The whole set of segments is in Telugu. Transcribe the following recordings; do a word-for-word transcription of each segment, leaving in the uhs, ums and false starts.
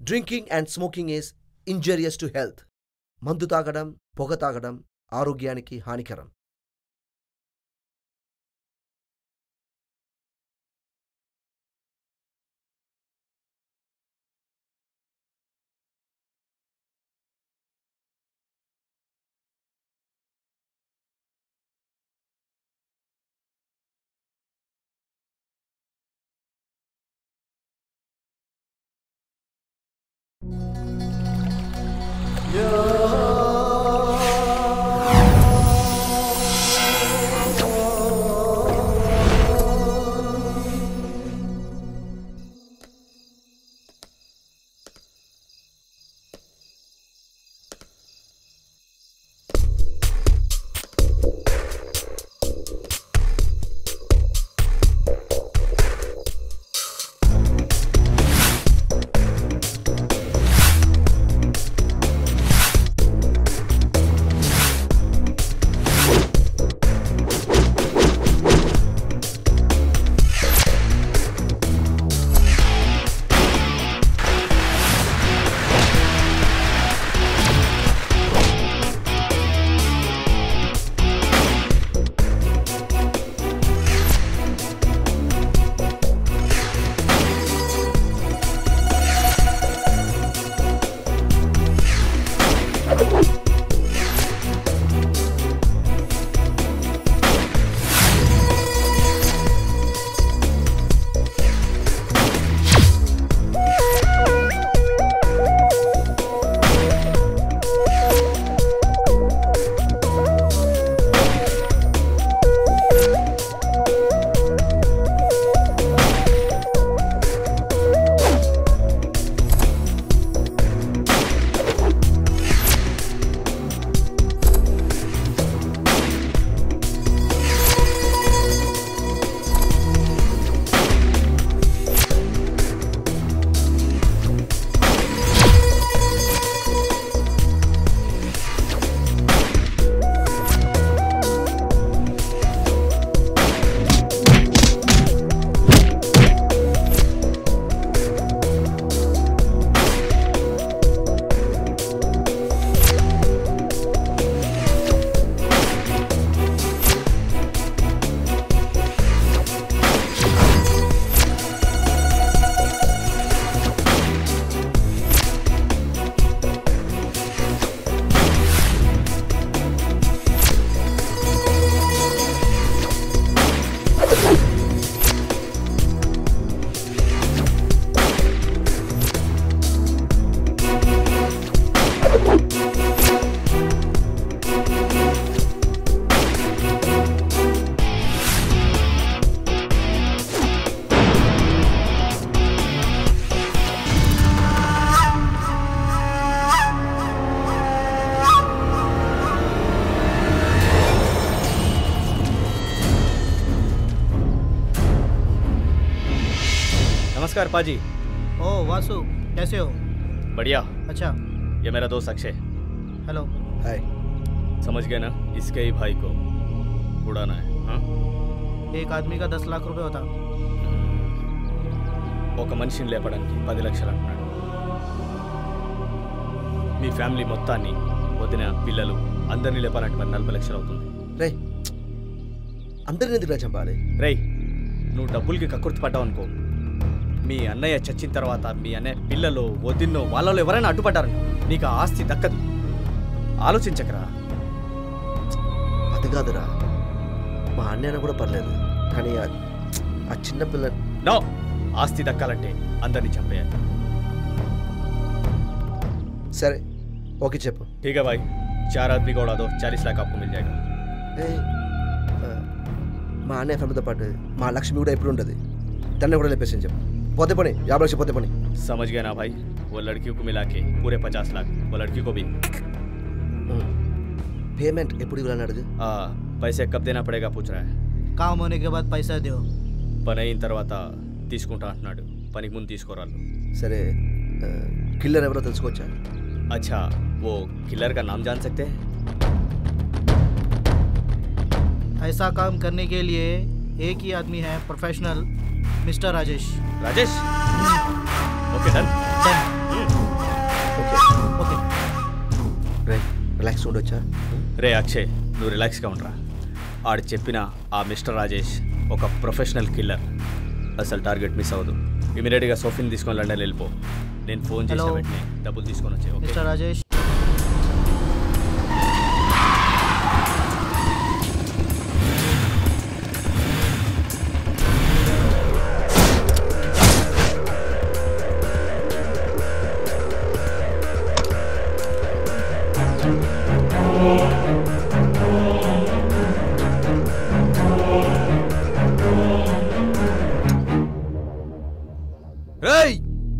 Drinking and smoking is injurious to health. మందు తాగడం, పొగ తాగడం ఆరోగ్యానికి హానికరం. नमस्कार पाजी। ओ वासु, कैसे हो? बढ़िया। अच्छा, ये मेरा दोस्त अक्षय। हेलो। हाय। समझ गए ना, इसके ही भाई को उड़ाना है। हाँ? एक आदमी का दस लाख रुपए होता। ఒక మనిషిని లేపడానికి పది లక్షలు అంటున్నాడు. మీ ఫ్యామిలీ మొత్తాన్ని వదిన పిల్లలు అందరినీ లేపాలంటే మరి నలభై లక్షలు అవుతుంది. రే అందరిని ఎందుకు చంపాలి? రే నువ్వు డబ్బులకి కక్కుర్తి పడ్డావు అనుకో, మీ అన్నయ్య చచ్చిన తర్వాత మీ అన్నయ్య పిల్లలు వదిన్నో వాళ్ళలో ఎవరైనా అడ్డుపడ్డారు నీకు ఆ ఆస్తి దక్కదు. ఆలోచించకరా. అది కాదురా, మా అన్నయ్య కూడా పర్లేదు, కానీ ఆ చిన్న పిల్ల నో, ఆస్తి దక్కాలంటే అందరినీ చంపేయాలి. సరే ఓకే చెప్పు. ठीक है भाई, चार आदमी को उड़ा दो, चालीस लाख आपको मिल जाएगा. మా అన్నయ్య ఫ్యామిలీతో పాటు మా లక్ష్మి కూడా ఎప్పుడు ఉంటుంది, దాన్ని కూడా లేపేసి చెప్పు. పోతే పని యాభై లక్షలు పోతే పని. समझ गया ना भाई, वो लड़की को मिला के पूरे पचास लाख, वो लड़की को भी. पेमेंट ఎప్పుడు ఇవ్వాలని అడుగు. पैसे कब देना पड़ेगा पूछ रहा है. काम होने के बाद पैसा दो. పని అయిన తర్వాత తీసుకుంటా అంటున్నాడు, పనికి ముందు తీసుకోరాళ్ళు. సరే కిల్లర్ ఎవరో తెలుసుకోవచ్చా? अच्छा, वो किलर का नाम जान सकते हैं? ऐसा काम करने के लिए एक ही आदमी है, professional, mister Rajesh. Rajesh? Okay done. Done. రే రిలాక్స్ ఉండొచ్చా? రే అక్షయ్, నువ్వు రిలాక్స్గా ఉండరా. ఆడు చెప్పిన ఆ మిస్టర్ రాజేష్ ఒక ప్రొఫెషనల్ కిల్లర్. అసలు టార్గెట్ మిస్ అవ్వదు. ఇమీడియట్గా సోఫీని తీసుకొని లండన్ వెళ్ళిపో. నేను ఫోన్ చేసే వెంటనే డబ్బులు తీసుకొని వచ్చాయి. మిస్టర్ రాజేష్, రేయ్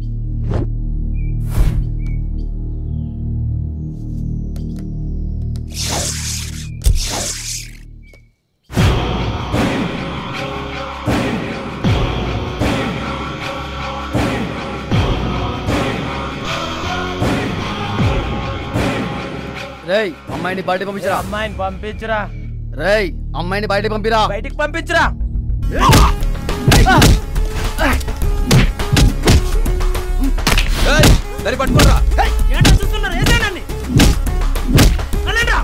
రేయ్ అమ్మాయిని బయట పంపించరా. అమ్మాయిని పంపించరా. రేయ్ అమ్మాయిని బయట పంపిరా. బయటికి పంపించరా. దాన్ని పట్టుకోరా. ఏంటో చూస్తున్నారు, ఏదేనండి. అలాంటా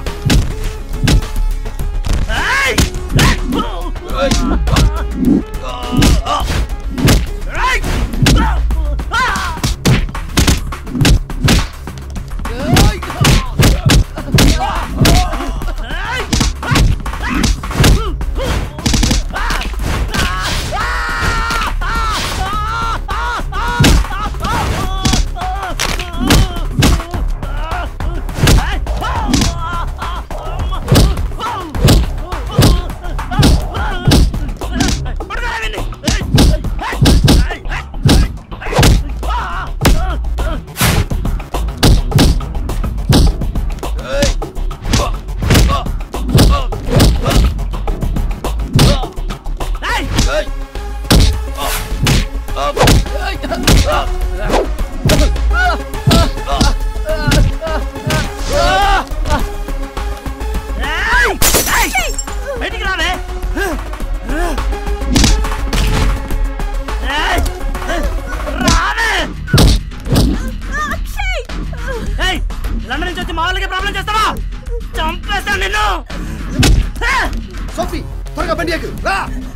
సోఫీ త్వరగా బండి ఎక్కు. రా.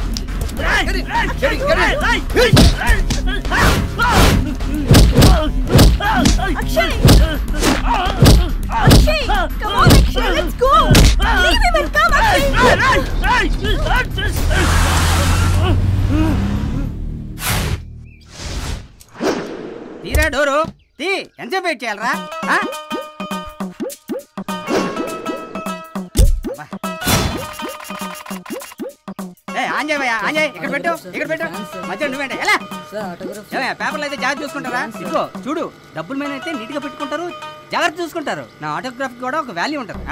Akshay! Akshay! Come on, Akshay, let's go! Leave him and come, Akshay! తీరా డోరు తీ. ఎంతసేపు వెయిట్ చేయాలరా? ఆంజయ్య ఆంజయ్ ఇక్కడ పెట్టు, ఇక్కడ పెట్టు. మధ్య నువ్వేంటే ఎలా పేపర్లు అయితే జాగ్రత్త చూసుకుంటారా? ఇదిగో చూడు, డబ్బుల మీద అయితే నీట్గా పెట్టుకుంటారు, జాగ్రత్త చూసుకుంటారు. నా ఆటోగ్రాఫ్ కూడా ఒక వాల్యూ ఉంటుంది.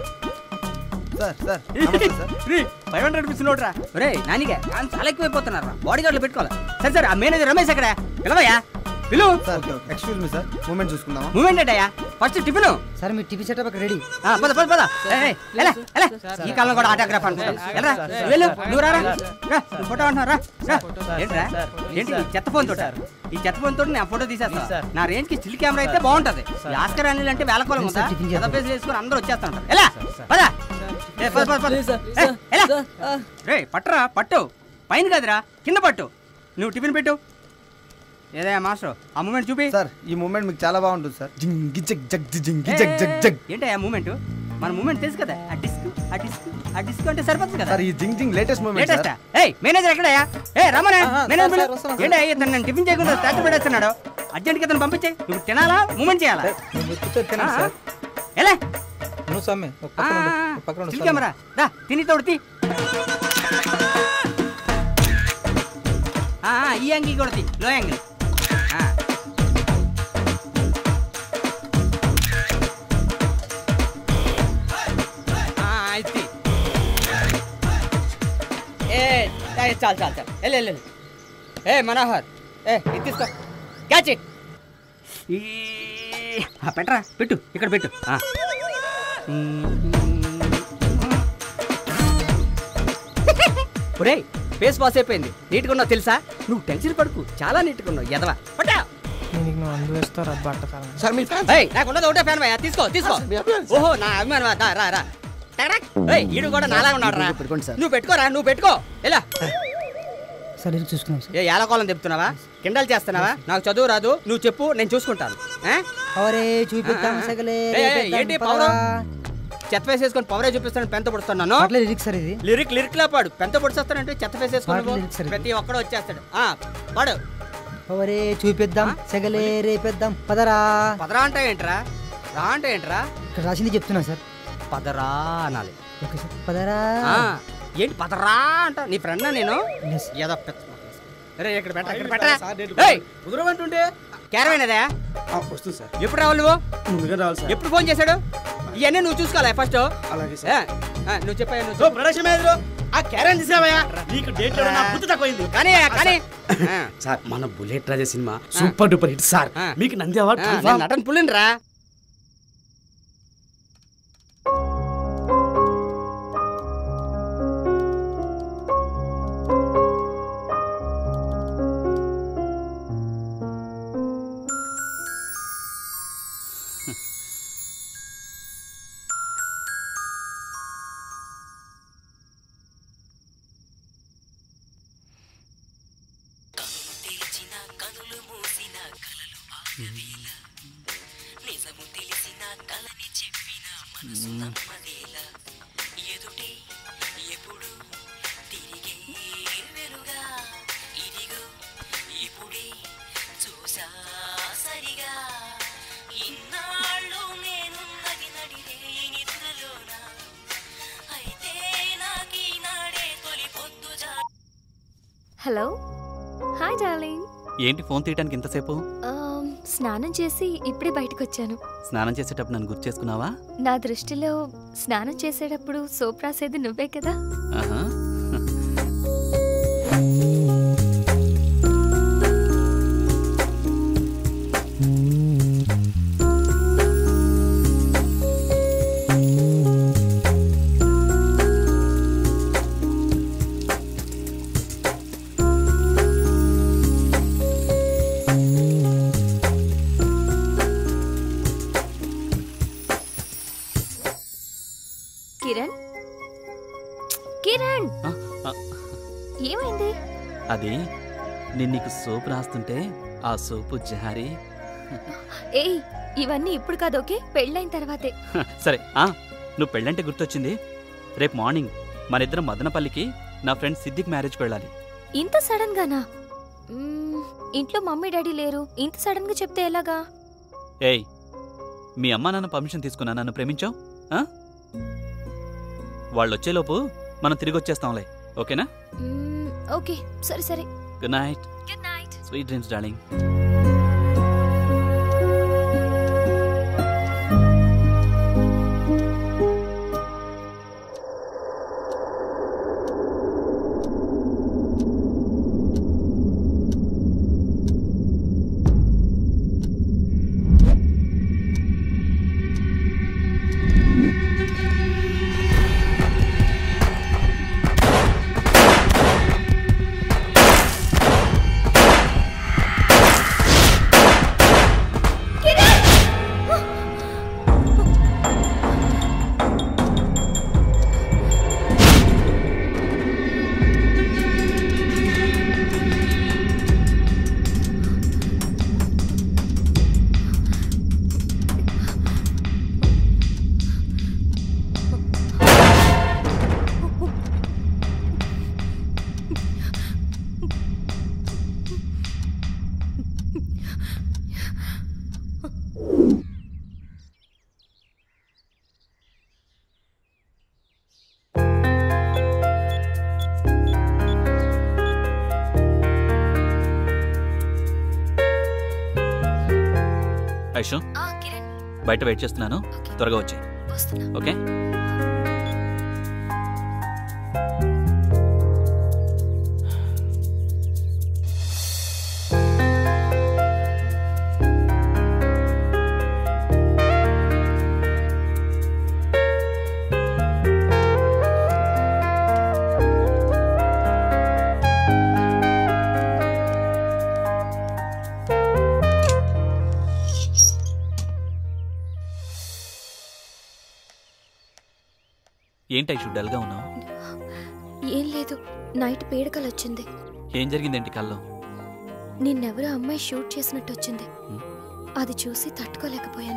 ఫైవ్ హండ్రెడ్ రూపీస్ నోట్ రా. రే నానిగా చాలా ఎక్కువైపోతున్నారు, బాడీ గార్డులు పెట్టుకోవాలి. సరే సరే, ఆ మేనేజర్ రమేష్ ఎక్కడ? పిలవయ్యా, పిలు. ఎక్స్క్యూజ్ మీ సార్, మూమెంట్ చూసుకుందామా? మూమెంట్ ఏంటయ్యా? First tiffin. సార్ మీ టిఫిన్ సెటప్ రెడీ. పద పద పద. ఈ కాలంలో కూడా ఆటోగ్రాఫ్ అనుకుంటాను. వెళ్ళు, నువ్వు రారా, ఫోటో అంటున్నారా? ఏంట్రా ఏంటి ఈ చెత్త ఫోన్ తోట? ఈ చెత్త ఫోన్ తోటి నేను ఫోటో తీసేస్తా. నా రేంజ్ కి స్టిల్ కెమెరా అయితే బాగుంటది. ఆస్కర్ అనిల్ అంటే వేల కోలం ఉందా? పేజ్ వేసుకొని అందరూ వచ్చేస్తా ఉంటారు. ఎలా పద. రే పట్టరా, పట్టు. పైన కదరా, కింద పట్టు. నువ్వు టిఫిన్ పెట్టు. ఏదయ్యా మాస్టర్, ఆ మూమెంట్ చూపి. సార్ ఈ మూమెంట్ మీకు చాలా బాగుంటుంది సార్. జింగి జగ్ జగ్ జింగి జగ్ జగ్ జగ్. ఏంటయ్యా మూమెంట్? మన మూమెంట్ తెలుసు కదా, ఆ డిస్క్ ఆ డిస్క్ ఆ డిస్క్ అంటే సరిపోతుంది కదా. సార్ ఈ జింగ్ జింగ్ లేటెస్ట్ మూమెంట్. లేటెస్ట్. ఏయ్ మేనేజర్ ఎక్కడయ్యా? ఏ రమణ మేనేజర్ ఏంటయ్యా ఇతను నన్ను టిఫిన్ చేయకుండా ట్యాక్టర్ పెట్టేస్తున్నాడు. అర్జెంట్ గా ఇతను పంపించే. నువ్వు తినాలా మూమెంట్ చేయాలా? ఎలా కెమెరా దా తిని తోడుతి. ఈ అంగి కొడుతి, లో యాంగిల్. అయితే ఏ చాలు చాలు చాలు వెళ్ళు వెళ్ళు. ఏ మనోహర్, ఏ ఇది తీసుకో, క్యాచ్ ఇట్. పెట్టరా, పెట్టు, ఇక్కడ పెట్టు. ఒరేయ్ ఫేస్ వాష్ అయిపోయింది, నీట్గా ఉన్నావు తెలుసా? నువ్వు టెన్షన్ పడుకు, చాలా నీట్గా ఉన్నావు. ఎదవా పట్టా. దీనికి నువ్వు అందు వేస్తావు రబ్బ అట్టతాను సార్ మీ ఫ్యాన్స్ ఏయ్ నాకు ఉన్నది ఒకటే ఫ్యాన్ భయ్యా తీసుకో తీసుకో ఓహో నా అభిమానం దా రా రా టడక్ ఏయ్ ఈడు కూడా నాలా ఉన్నాడు రా పెట్టుకోండి సార్ నువ్వు పెట్టుకోరా నువ్వు పెట్టుకో ఎలా సరే చూసుకున్నాం సార్ ఏ ఏలకోలం చెప్తున్నావా కిండల్ చేస్తున్నావా నాకు చదువు రాదు నువ్వు చెప్పు నేను చూసుకుంటాను అవరే చూపిద్దాం సగలే ఏంటి పవర్ చెత్త ఫేస్ వేసుకొని పవరే చూపిస్తాను పెంత పొడుస్తున్నాను లిరిక్స్ సార్ ఇది లిరిక్ లిరిక్ లా పాడు పెంత పొడిచేస్తానంటే చెత్త ఫేస్ వేసుకొని ప్రతి ఒక్కడు వచ్చేస్తాడు ఆ పాడు అవరే చూపిద్దాం సగలే రేపిద్దాం పదరా పదరా అంటే ఏంట్రా రా అంటే ఏంట్రా ఇక్కడ రాసింది చెప్తున్నా సార్ పదరా అనాలి ఓకే సార్ పదరా ఏంటి పదరా అంట నీ ఫ్రెండ్ నేను Yes. ఏదో రే ఇక్కడ పెట్ట ఇక్కడ పెట్టరా కుదరమంటుంటే క్యారవేనదా వస్తుంది సార్ ఎప్పుడు రావాలి నువ్వు ముందుగా రావాలి సార్ ఎప్పుడు ఫోన్ చేశాడు ఇవన్నీ నువ్వు చూసుకోవాలి ఫస్ట్ అలాగే సార్ నువ్వు చెప్పా నువ్వు ప్రొడక్షన్ మేనేజర్ ఆ క్యారెన్ తీసావయ్యా నీకు డేట్ లో నా బుద్ధి తక్కువైంది కానీ కానీ సార్ మన bullet Raja cinema super duper hit sir మీకు నంది అవార్డు నటన పుల్లినరా హలో హాయ్ డార్లింగ్ ఏంటి ఫోన్ తీయడానికి ఇంతసేపు స్నానం చేసి ఇప్పుడే బయటకు వచ్చాను స్నానం చేసేటప్పుడు నన్ను గుర్తు చేసుకున్నావా నా దృష్టిలో స్నానం చేసేటప్పుడు సోప్ రాసేది నువ్వే కదా ఆహా. కిరణ్ కిరణ్ ఆ, ఆ, ఏమైంది అది నేను నీకు సోపు రాస్తుంటే ఆ సోపు జారి ఏయ్ ఇవన్నీ ఇప్పుడు కాదు ఓకే పెళ్ళైన తర్వాతే హ, సరే ఆ నువ్వు పెళ్ళంటే గుర్తొచ్చింది రేపు మార్నింగ్ మన ఇద్దరం మదనపల్లికి నా ఫ్రెండ్ సిద్దికి మ్యారేజ్కి వెళ్ళాలి ఇంత సడన్ గానా మ్మ్, ఇంట్లో మమ్మీ డాడీ లేరు ఇంత సడన్ గా చెప్తే ఎలాగా ఏయ్ మీ అమ్మా నాన్న పర్మిషన్ తీసుకున్నా నన్ను ప్రేమించావు ఆ? వాళ్ళు వచ్చేలోపు మనం తిరిగి వచ్చేస్తాంలే ఓకేనా మ్మ్, ఓకే సరే సరే good night good night sweet dreams darling Aishu ఆ కిరణ్ బయట వెయిట్ చేస్తున్నాను త్వరగా వచ్చే వస్తున్నా ఓకే ఏంటి ఐషు డల్గా ఉన్నావు? ఏం లేదు, నైట్ పీడకలు వచ్చింది. ఏం జరిగిందేంటి కల్లో? నిన్నెవరో అమ్మాయి షూట్ చేసినట్టు వచ్చింది. అది చూసి తట్టుకోలేకపోయాను.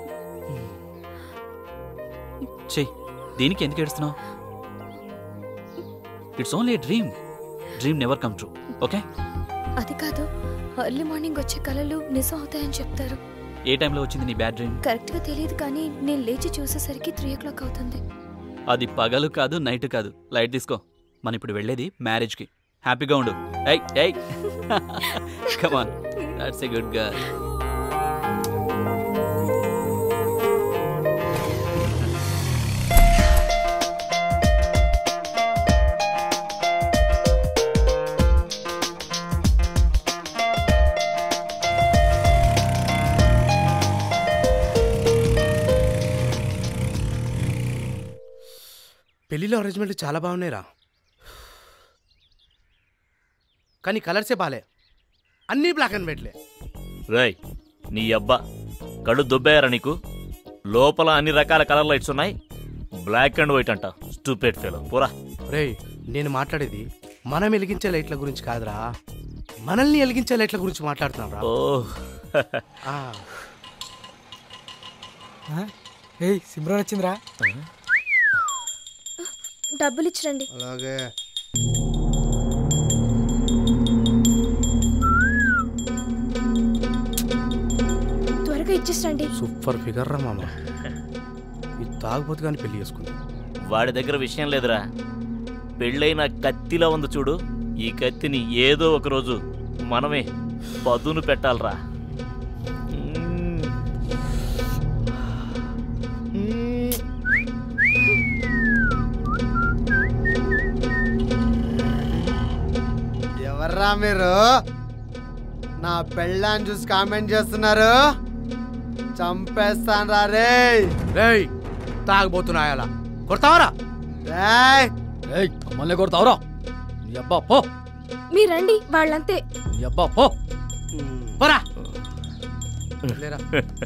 చెయ్యి, దీనికి ఎందుకు ఏడుస్తున్నావు? It's only dream. Dream never come true. Okay? అది కాదు, ఎర్లీ మార్నింగ్ వచ్చే కలలు నిజం అవుతాయని చెప్తారు. ఏ టైంలో వచ్చింది నీ బ్యాడ్ డ్రీమ్? కరెక్ట్గా తెలియదు, కానీ నేను లేచి చూసేసరికి త్రీ ఓ క్లాక్ అవుతుంది. అది పగలు కాదు, నైట్ కాదు. లైట్ తీసుకో. మనం ఇప్పుడు వెళ్ళేది మ్యారేజ్కి. హ్యాపీగా ఉండు. ఏయ్ ఏయ్ come on, that's a good girl. పెళ్ళిలో అరేంజ్మెంట్లు చాలా బాగున్నాయిరా, కానీ కలర్సే బాలే, అన్నీ బ్లాక్ అండ్ వైట్లే. రేయ్, నీ అబ్బా కళ్ళు దుబ్బేయారా నీకు? లోపల అన్ని రకాల కలర్ లైట్స్ ఉన్నాయి, బ్లాక్ అండ్ వైట్ అంట. స్టూపిడ్ ఫెలో, పోరా. రేయ్, నేను మాట్లాడేది మనం వెలిగించే లైట్ల గురించి కాదురా, మనల్ని వెలిగించే లైట్ల గురించి మాట్లాడుతున్నాం రా. ఓ సిమ్రాన్ వచ్చిందిరా. డబ్బులు ఇచ్చిరండి. అలాగే. త్వరగా ఇచ్చేసండి. సూపర్ ఫిగర్ రా మామ. ఇది తాగుపోతు కానీ పెళ్లి చేసుకుంది. వాడి దగ్గర విషయం లేదురా, పెళ్ళైన కత్తిలా ఉంది చూడు. ఈ కత్తిని ఏదో ఒకరోజు మనమే పదును పెట్టాలరా. ఎవర్రా మీరు? నా పెళ్ళాన్ని చూసి కామెంట్ చేస్తున్నారు? చంపేస్తాను రా రే. రేయ్, తాగబోతున్నాయలా కొడతావరా? రేయ్, మమ్మల్ని కొడతావరా? నీ అబ్బా పో. మీరండి, వాళ్ళంతే. నీ అబ్బా పో. పోరా. లేరా.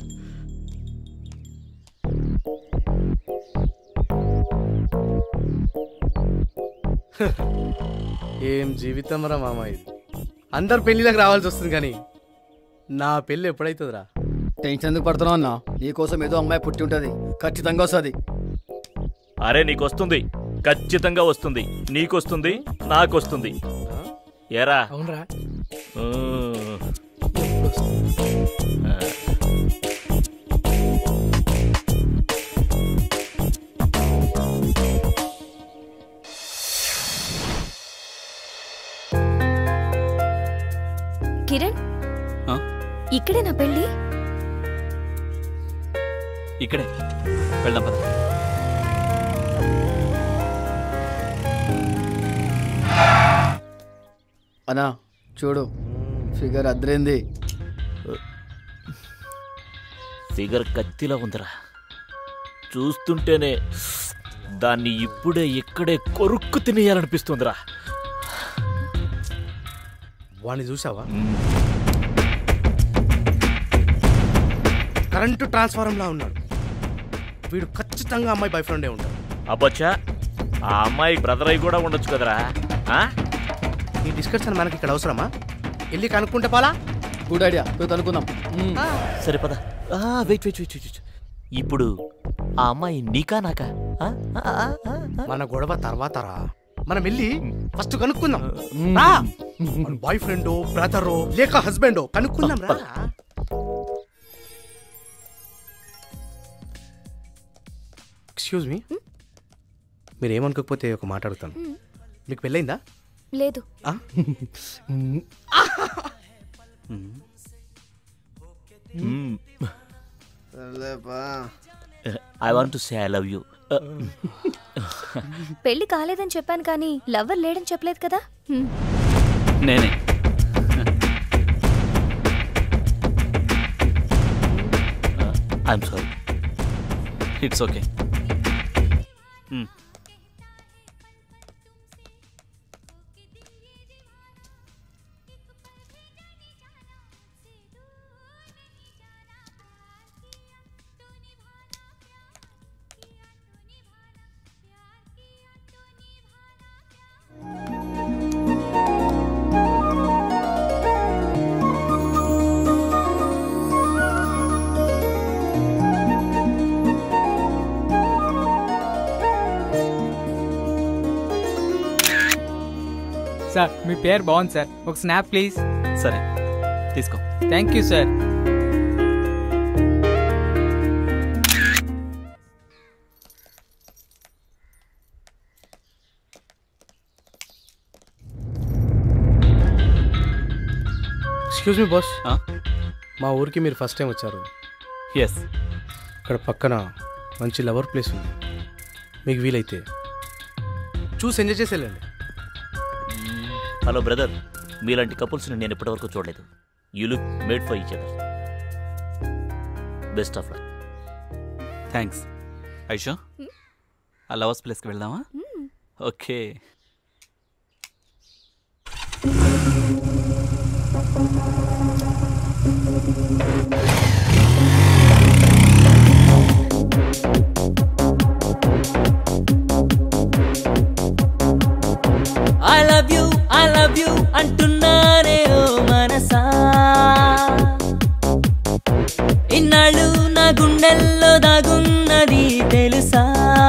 ఏం జీవితం రా మామ ఇది. అందరు పెళ్లిలకు రావాల్సి వస్తుంది, కానీ నా పెళ్ళి ఎప్పుడైతుందిరా? టెన్షన్ ఎందుకు పడుతున్నావు అన్న? నీకోసం ఏదో అమ్మాయి పుట్టి ఉంటుంది, ఖచ్చితంగా వస్తుంది. అరే నీకొస్తుంది, ఖచ్చితంగా వస్తుంది. నీకొస్తుంది, నాకొస్తుంది. ఏరా? అవునరా. కిరణ్, ఇక్కడే నా పెళ్ళి. ఇక్కడే వెళ్దాం పద. అన్నా చూడు, ఫిగర్ అద్రేంది. ఫిగర్ కత్తిలా ఉందిరా, చూస్తుంటేనే దాన్ని ఇప్పుడే ఇక్కడే కొరుక్కు తినేయాలనిపిస్తుందిరా. వాణ్ణి చూసావా? కరెంటు ట్రాన్స్ఫార్మర్లా ఉన్నాడు. వీడు ఖచ్చితంగా అమ్మాయి బాయ్ ఫ్రెండే ఉంటాడు. అబ్బచ్చా, ఆ అమ్మాయి బ్రదర్ అయి కూడా ఉండొచ్చు కదరా. ఈ డిస్కషన్ మనకి ఇక్కడ అవసరమా? వెళ్ళి కనుక్కుంటే పోలా? గుడ్ ఐడియా, పోయి కనుక్కుందాం. సరే పద. వెయిట్ వెయిట్ వెయిట్ వెయిట్ ఇప్పుడు ఆ అమ్మాయి నీకా నాకా? మన గొడవ తర్వాత రా, మనం వెళ్ళి ఫస్ట్ కనుక్కుందాం. బాయ్ ఫ్రెండో బ్రదరో లేక హస్బెండో కనుక్కుందాం రా. ఎక్స్క్యూజ్ మీ, మీరు ఏమనుకోకపోతే ఒక మాట అడుగుతాను. మీకు పెళ్ళైందా? లేదు. I want to say I love you. పెళ్లి కాలేదని చెప్పాను, కానీ లవ్వర్ లేడని చెప్పలేదు కదా. నేనే. I'm sorry. It's okay. Sir మీ పేరు బాగుంది సార్, ఒక స్నాప్ ప్లీజ్. సరే తీసుకో. Thank you sir. Excuse me boss, మా ఊరికి మీరు ఫస్ట్ టైం వచ్చారు. ఎస్. ఇక్కడ పక్కన మంచి లవర్ ప్లేస్ ఉంది, మీకు వీలైతే చూసి ఎంజాయ్ చేసి వెళ్ళండి. హలో బ్రదర్, మీలాంటి కపుల్స్ని నేను ఇప్పటివరకు చూడలేదు. You look made for each other. Best of luck. Thanks. Aishu, ఆ లవర్స్ ప్లేస్కి వెళ్దామా? Okay. I love you, I love you అంటున్నానే ఓ మనసా, ఇన్నాళ్ళు నా గుండెల్లో దాగున్నది తెలుసా,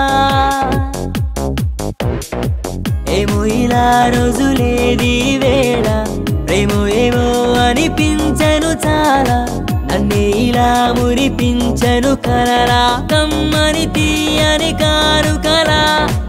ఏమో ఇలా రోజులేది వేళ, ప్రేమో ఏమో అనిపించను చాలా, నన్నే ఇలా మురిపించను కలరా, కమ్మని తీయని కారు కలా.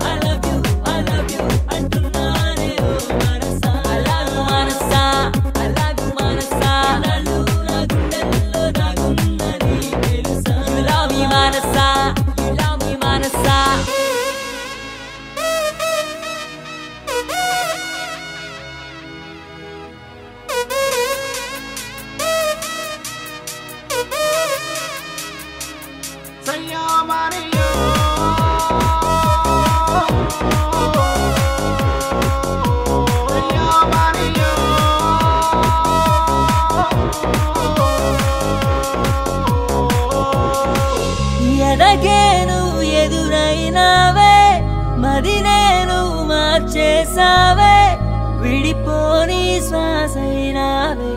ఎదగేను ఎదురైనావే, మది నేను మార్చేసావే, విడిపోని శ్వాసైనావే,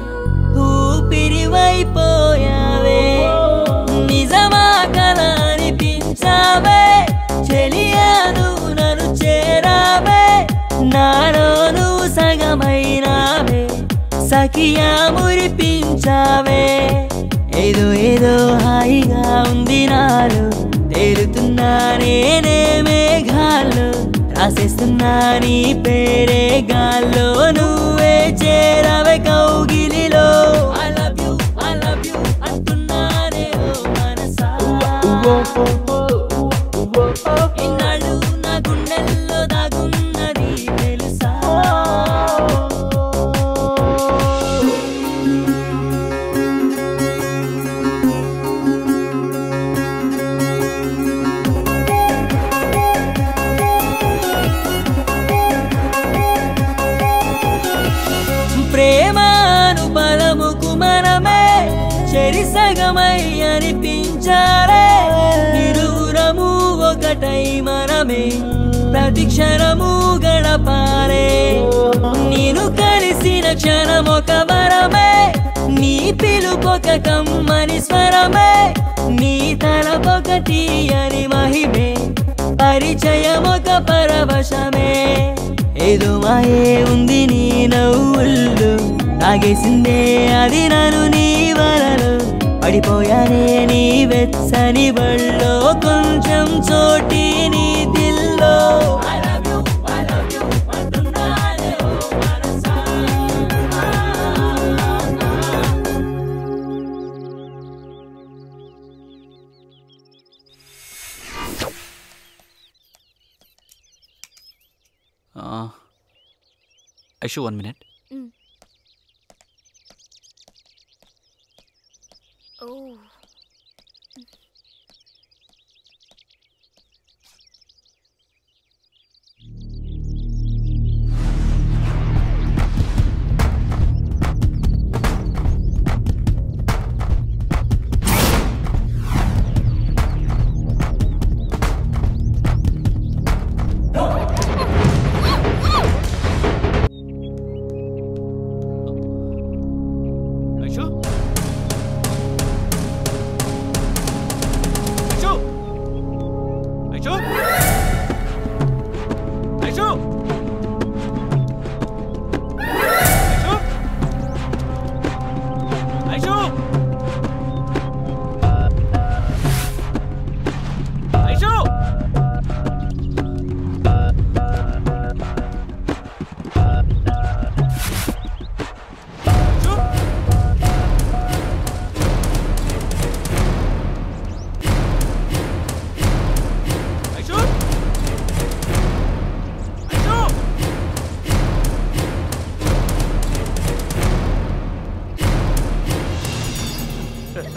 ఊపిరివైపోయావే, నిజమా కల అనిపించావే, చెలియాను నన్ను చేరావే, నాలోను సగమైనావే, సఖియా మురిపించావే, ఏదో ఏదో హాయిగా ఉంది నాలో, తేలుతున్నా నేనే మేఘాల్లో, రాసేస్తున్నా నీ పేరే గాల్లో, నువ్వే చేరావే కౌగిలిలో. I love you, I love you అంటున్నానే ఓ మనసా, ఇన్నాళ్ళు నా గుండెల్లో దాగున్నది తెలుసా. ప్రేమాను పదముకు మనమే చెరిసగమై అనిపించారే, ఇరువురము ఒకటై మనమే ప్రతి క్షణము గడపారే, నేను కలిసిన క్షణం ఒక వరమే, నీ పిలుపొక కమ్మని స్వరమే, నీ తలపొకటి అని మహిమే, పరిచయం ఒక పరవశమే, ఏదో మాయే ఉంది నీ నవ్వుల్లో, తాగేసిందే అది నన్ను నీ వలలో, పడిపోయానే నీ వెచ్చని బళ్ళో, కొంచెం చోటి నీ దిల్లో. I love you, I love you అంటున్నానే ఓ మనసా. Aishu, one minute. ఓ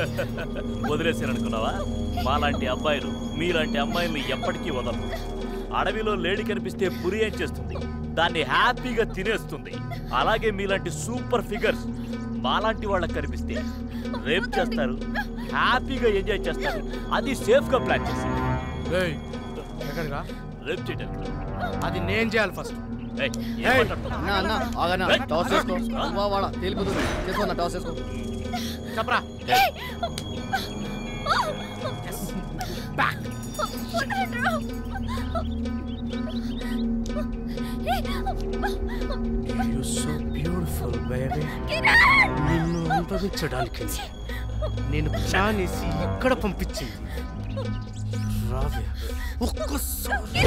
వదిలేసారనుకున్నావా? మాలాంటి అబ్బాయిలు మీలాంటి అమ్మాయిల్ని ఎప్పటికీ వదలరు. అడవిలో లేడీ కనిపిస్తే పురి ఏం చేస్తుంది, దాన్ని హ్యాపీగా తినేస్తుంది. అలాగే మీలాంటి సూపర్ ఫిగర్స్ మాలాంటి వాళ్ళకి కనిపిస్తే రేప్ చేస్తారు, హ్యాపీగా ఎంజాయ్ చేస్తారు. అది సేఫ్ గా ప్లాన్ చేసి రేప్ చేయడానికి. అది నేను చేయాలి ఫస్ట్. చెప్పరా బ్యూటిఫుల్ బేబీ. నిన్ను అనుభవించడానికి నేను ప్లాన్ వేసి ఇక్కడ పంపించింది. రావే ఒక్కసారి.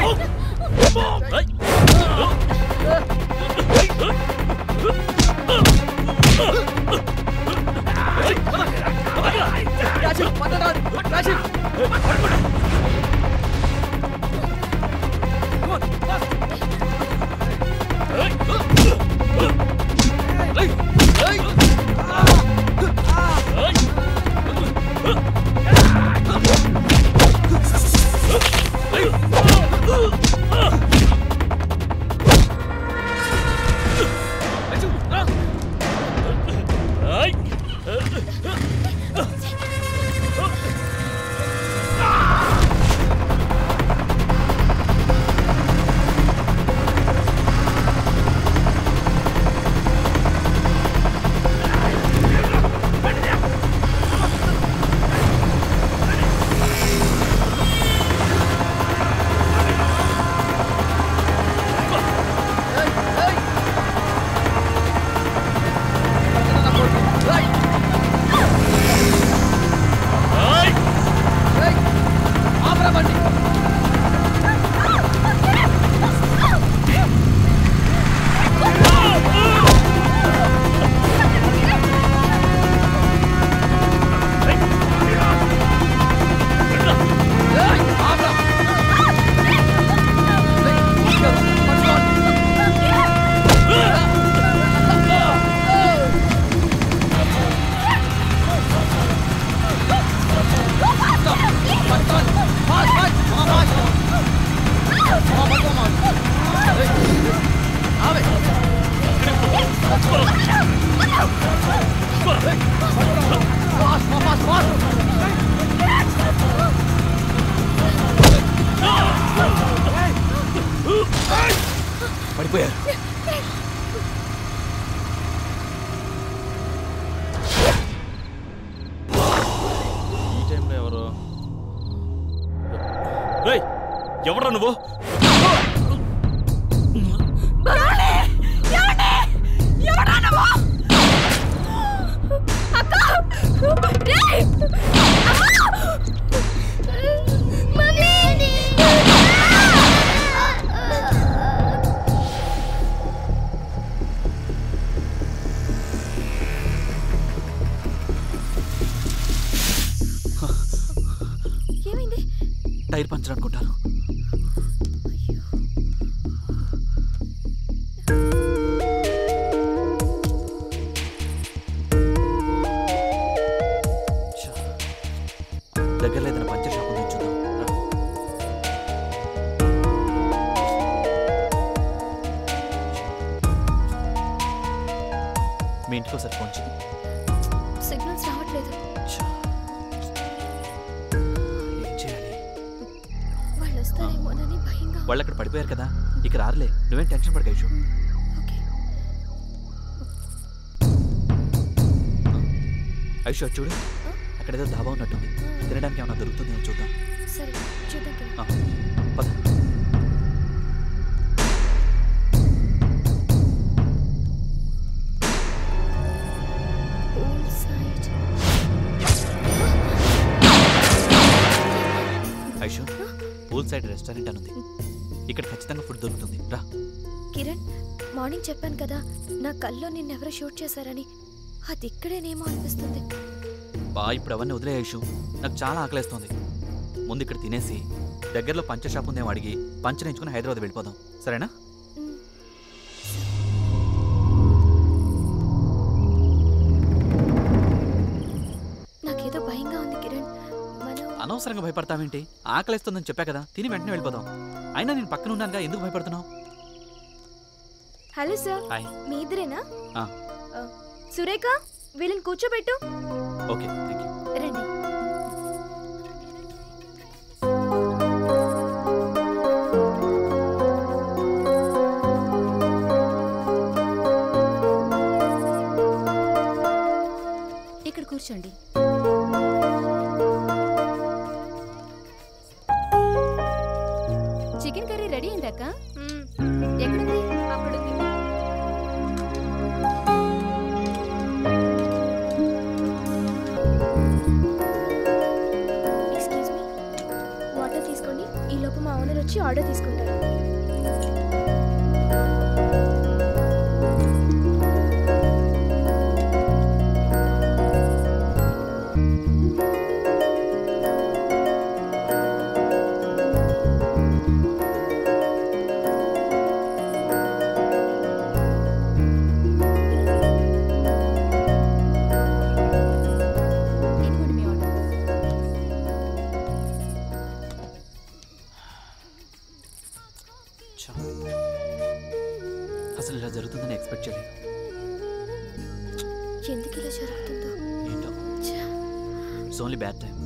పడిపోయారు. ఈ టైంలో ఎవరు? ఎవరా నువ్వు? టైర్ పంచర్ అనుకుంటాను. దగ్గర లేదని పంచర్ షాప్ ఉందని చూద్దాం. మీ ఇంటికి ఒకసారి ఫోన్ చేయి. సిగ్నల్స్ రావట్లేదు. ఏం చేయాలి? వాళ్ళు వస్తారేమోనని భయంగా. వాళ్ళు అక్కడ పడిపోయారు కదా, ఇక రారులే. నువ్వేం టెన్షన్ పడకైషు. ఐషు చూడు, అక్కడ ఏదో ధాబా ఉన్నట్టుంది. తినడానికి ఏమన్నా దొరుకుతుంది అని చూద్దాం. సరే చూద్దాం. పద. ఐషు, పూల్ సైడ్ రెస్టారెంట్ అని ఉంది. ఇక్కడ ఖచ్చితంగా ఫుడ్ దొరుకుతుంది. రా. కిరణ్, మార్నింగ్ చెప్పాను కదా నా కల్లో నిన్నెవరో షూట్ చేశారని. అది ఇక్కడేనేమో అనిపిస్తుంది. బా ఇప్పుడు అవన్నీ వదిలే ఐషు, నాకు చాలా ఆకలేస్తుంది. ముందు ఇక్కడ తినేసి దగ్గరలో పంచర్ షాప్ ఉందేమో అడిగి పంచర్ ఎంచుకుని హైదరాబాద్ వెళ్ళిపోదాం. సరేనా? నాకు అనవసరంగా భయపడతావేంటి? ఆకలిస్తుందని చెప్పా కదా, తిని వెంటనే వెళ్ళిపోదాం. అయినా నేను పక్కన ఉన్నానుగా, ఎందుకు భయపడుతున్నావు? Hello sir, hi. మీ ఇద్దరేనా? ఆ. సురేఖ, వీళ్ళని కూర్చోబెట్టు. Okay, thank you. రండి. ఇక్కడ కూర్చోండి. చికెన్ కర్రీ రెడీ అయిందాక? ఎక్కడుంది? అక్కడుంది. ఎక్స్క్యూజ్ మీ, వాటర్ తీసుకోండి. ఈ లోపు మా ఓనర్ వచ్చి ఆర్డర్ తీసుకుంటారు. అసలు ఇలా జరుగుతుందని ఎక్స్పెక్ట్ చేయలేదు. ఎందుకు ఇలా జరుగుతుందో ఏంటో, ఇట్స్ ఓన్లీ బ్యాడ్ టైం.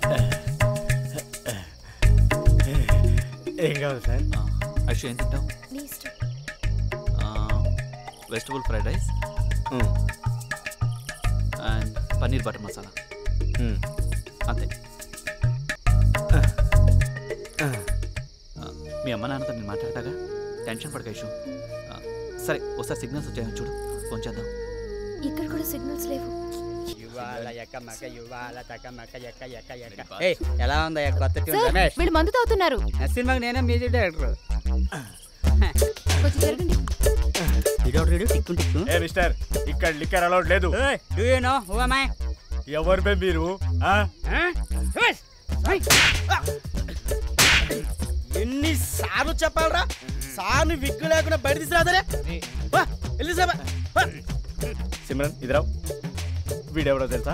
ఏం కావాలి సార్? అయ్యో, ఏం తింటావు? నీ ఇష్టం. Vegetable fried rice and paneer butter masala, అంతే. మీ అమ్మ నాన్నతో నేను మాట్లాడతాగా, టెన్షన్ పడక ఇష్యూ. సరే, ఒకసారి సిగ్నల్స్ వచ్చాయో చూడు, ఫోన్ చేద్దాం. ఇక్కడ కూడా సిగ్నల్స్ లేవు. ఎలా ఉందా కొత్త ట్యూన్? సార్, రమేష్, వీళ్ళు మందు తాగుతున్నారు. సినిమాకి నేనే మ్యూజిక్ డైరెక్టర్. కొంచెం జరగండి. టిక్కు టిక్కు. ఏ మిస్టర్, ఇక్కడ లిక్కర్ అలౌడ్ లేదు. Do you know who am I? ఎవరు బే మీరు? ఎన్నిసార్లు చెప్పాలరా? సార్ని విగ్గు లేకుండా బయట తీసుకురాదరే. సిమ్రన్, ఇదిరావు. వీడెవడో తెలుసా?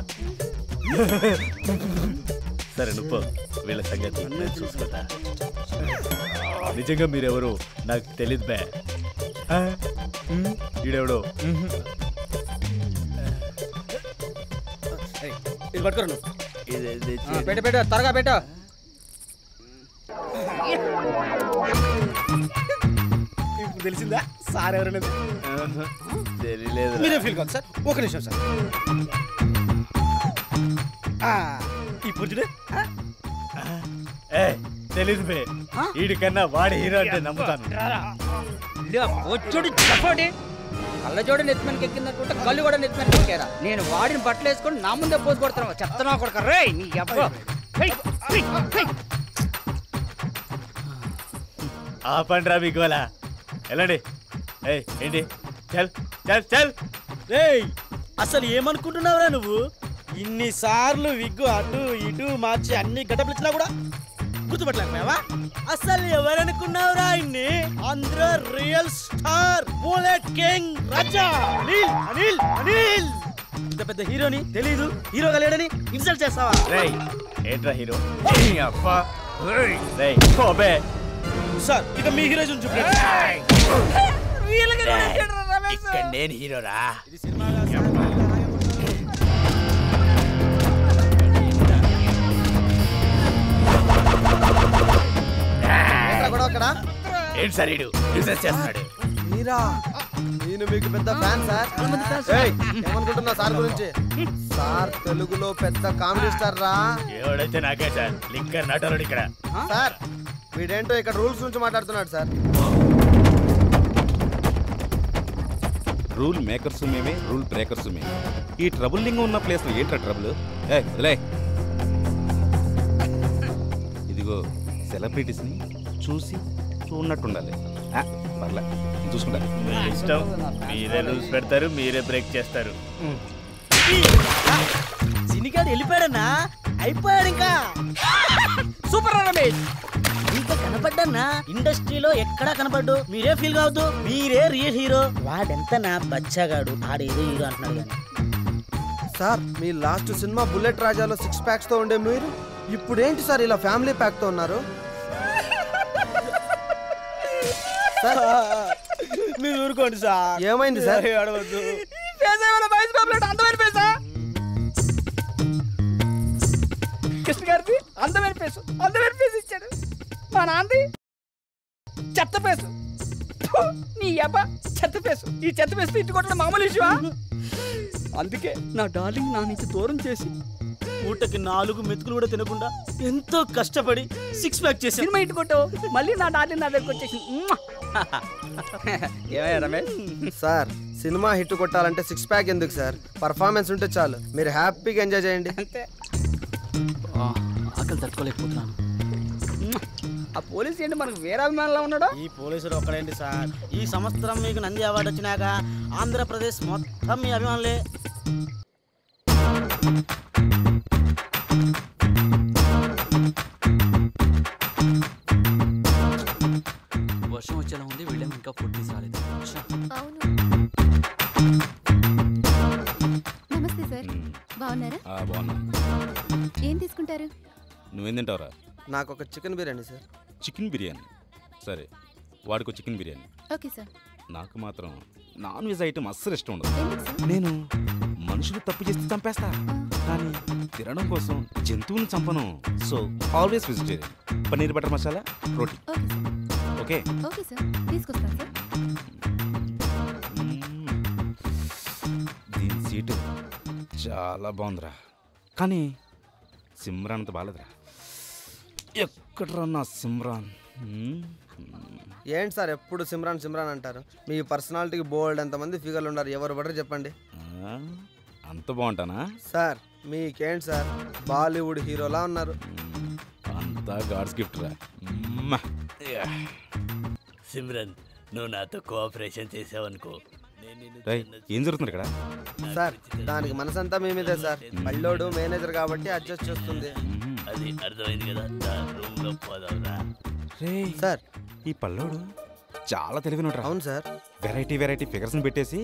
సరే నువ్వు, వీళ్ళ సంగతి నేను చూసుకుంటా. నిజంగా మీరెవరు నాకు తెలీదు బే. వీడెవడో ఇది పట్టుకోరు. పెట్టు పెట్టు, త్వరగా పెట్టు. ఇప్పుడు తెలిసిందా సార్ ఎవరనేది? తెలియలేదు. మీరే ఫీల్ కాదు సార్. ఒక నిమిషం సార్. ఇప్పుడు చూడు. ఏ తెలీదు బే. వీడికన్నా వాడి హీరో అంటే నమ్ముతాను. వచ్చుడు చెప్పండి. కళ్ళజోడు నెత్తిమనికి ఎక్కిందనుకుంటే కళ్ళు కూడా నెత్తిమనికి ఎక్కారా? నేను వాడిని బట్టలు వేసుకొని నా ముందే పోసి కొడతాను. చెప్తున్నా కొడుక రే నీ అబ్బా. ఆపండ్రా మీ గోలా. వెళ్ళండి. ఏయ్ ఏంటి? చల్ చల్ చల్. రేయ్, అసలు ఏమనుకుంటున్నావురా నువ్వు? ఇన్నిసార్లు విగ్గు అటు ఇటు మార్చి అన్ని గడ్డపిలిచినా కూడా గుర్తుపట్టలేకపోయావా? అసలు ఎవరనుకున్నావురా ఇన్ని? Andhra real star bullet king Raja Anil Anil Anil. ఇంత పెద్ద హీరోని తెలీదు, హీరోగా లేడని ఇన్సల్ట్ చేస్తావా? రేయ్, ఏంట్రా హీరో? అబ్బా రేయ్ ఓబే. సార్, ఇక మీ హీరోయిజం చూపించండి. ఇక్కడ నేను హీరోరా. ఏంటి సార్ వీడు బిజినెస్ చేస్తున్నాడు? మీరా? నేను మీకు పెద్ద ఫ్యాన్ సార్. ఏమనుకుంటున్నా సార్ గురించి? సార్ తెలుగులో పెద్ద కామెడీ స్టార్ రా. ఎవడైతే నాకే సార్, లిక్కర్ నటరుడు ఇక్కడ. సార్, వీడేంటో ఇక్కడ రూల్స్ గురించి మాట్లాడుతున్నాడు సార్. రూల్ మేకర్స్ మేమే, రూల్ బ్రేకర్స్ మేమే. ఈ ట్రబుల్ లింగ్ ఉన్న ప్లేస్లో ఏంట్రా ట్రబుల్? ఏ వదిలే. ఇదిగో సెలబ్రిటీస్ని చూసి చూడనట్టుండాలి. పర్లే, చూసుకుంటా. ఇష్టం, మీరే రూల్స్ పెడతారు, మీరే బ్రేక్ చేస్తారు. సినిగాడు వెళ్ళిపోయాడన్నా, అయిపోయాడు ఇంకా. సూపర్ రమేష్, ఇంకా కనపడ్డన్నా ఇండస్ట్రీలో ఎక్కడా కనపడ్డు. మీరే ఫీల్ కావద్దు, మీరే రియల్ హీరో. వాడెంత నా బచ్చాగాడు, ఆడేదో హీరో అంటున్నాడు కానీ. సార్, మీ లాస్ట్ సినిమా బుల్లెట్ రాజాలో సిక్స్ ప్యాక్స్ తో ఉండే మీరు ఇప్పుడు ఏంటి సార్ ఇలా ఫ్యామిలీ ప్యాక్ తో ఉన్నారు? మీరు ఊరుకోండి సార్. ఏమైంది సార్? అడవద్దు. కృష్ణ గారిది అందమైన పేసు అందమైన పేసు ఇచ్చాడు. మా నాన్నది చెత్త పేసు. నీ అబ్బా చెత్త పేసు. ఈ చెత్త పేసు ఇంటి కొట్టడం మామూలు విషయమా? అందుకే నా డార్లింగ్ నా నుంచి దూరం చేసి పూటకి నాలుగు మెతుకులు కూడా తినకుండా ఎంతో కష్టపడి సిక్స్ ప్యాక్ చేసి సినిమా ఇంటి కొట్టావు. మళ్ళీ నా డార్లింగ్ నా దగ్గరకు వచ్చేసి ఏమయ్యా రమేష్? సార్ సినిమా హిట్ కొట్టాలంటే సిక్స్ ప్యాక్ ఎందుకు సార్? పర్ఫార్మెన్స్ ఉంటే చాలు. మీరు హ్యాపీగా ఎంజాయ్ చేయండి. అంతే. ఆకలి తట్టుకోలేకపోతున్నాను. ఆ పోలీసు ఏంటి మనకు వేరే అభిమానులా ఉన్నాడు? ఈ పోలీసులు ఒక్కడేంటి సార్, ఈ సంవత్సరం మీకు నంది అవార్డు వచ్చినాక ఆంధ్రప్రదేశ్ మొత్తం మీ అభిమానులే. వర్షం వచ్చేలా ఉంది. వీళ్ళేమో ఇంకా ఫుడ్ తీసి రాలేదు. నమస్తే సార్, బాగున్నారా? బాగున్నా. ఏం తీసుకుంటారు? నువ్వేం తింటావురా? నాకు ఒక chicken biryani sir. Chicken biryani సరే, వాడికి చికెన్ బిర్యానీ. Okay sir. నాకు మాత్రం నాన్ వెజ్ ఐటమ్ అస్సలు ఇష్టం ఉండదు. నేను మనుషులు తప్పు చేస్తే చంపేస్తా, కానీ తినడం కోసం జంతువుని చంపను. So always vegetarian. Paneer butter masala, roti. Okay okay sir, తీసుకొస్తాను సార్. దీని సీటు చాలా బాగుందిరా, కానీ సిమ్రాన్ అంత బాగాలేదురా. ఎక్కడరా నా సిమ్రాన్? ఏంటి సార్ ఎప్పుడు సిమ్రాన్ సిమ్రాన్ అంటారు? మీ పర్సనాలిటీకి బోల్డ్ ఎంతమంది ఫిగర్లు ఉన్నారు, ఎవరు పడరు చెప్పండి. అంత బాగుంటానా సార్? మీకేంటి సార్, బాలీవుడ్ హీరోలా ఉన్నారు. అంతా గాడ్స్ గిఫ్ట్ రా. సిమ్రన్, నువ్వు నాతో కోఆపరేషన్ చేసావనుకో. ఏం జరుగుతుంది ఇక్కడ? సార్ దానికి మనసంతా మీ మీదే సార్. పల్లోడు మేనేజర్ కాబట్టి అడ్జస్ట్ చేస్తుంది. అది అర్థమైంది కదా, రూమ్ లో పోదావురా. సార్ ఈ పల్లోడు చాలా తెలివిన. అవును సార్. వెరైటీ వెరైటీ ఫిగర్స్ ని పెట్టేసి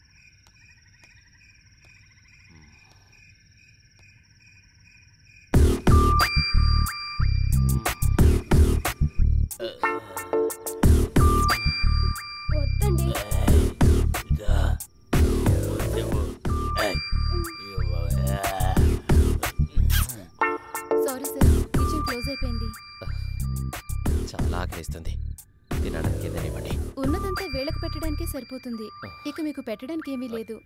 వద్దండి. సారీ సార్, కిచెన్ క్లోజ్ అయిపోయింది. చాలా ఆకలిస్తుంది, తినడానికి ఏదైనా ఇవ్వండి. ఉన్నదంతా వేళకు పెట్టడానికే సరిపోతుంది, ఇక మీకు పెట్టడానికి ఏమీ లేదు.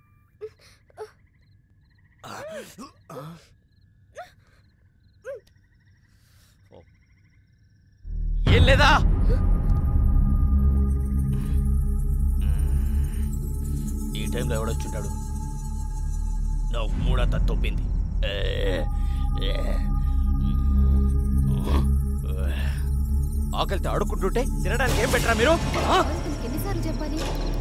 ఏం లేదా? ఈ టైంలో ఎవడొచ్చుంటాడు? నా మూడంతా తొప్పింది. ఆకలితో ఆడుకుంటుంటే తినడానికి ఏం పెట్టరా మీరు? ఎన్నిసార్లు చెప్పాలి?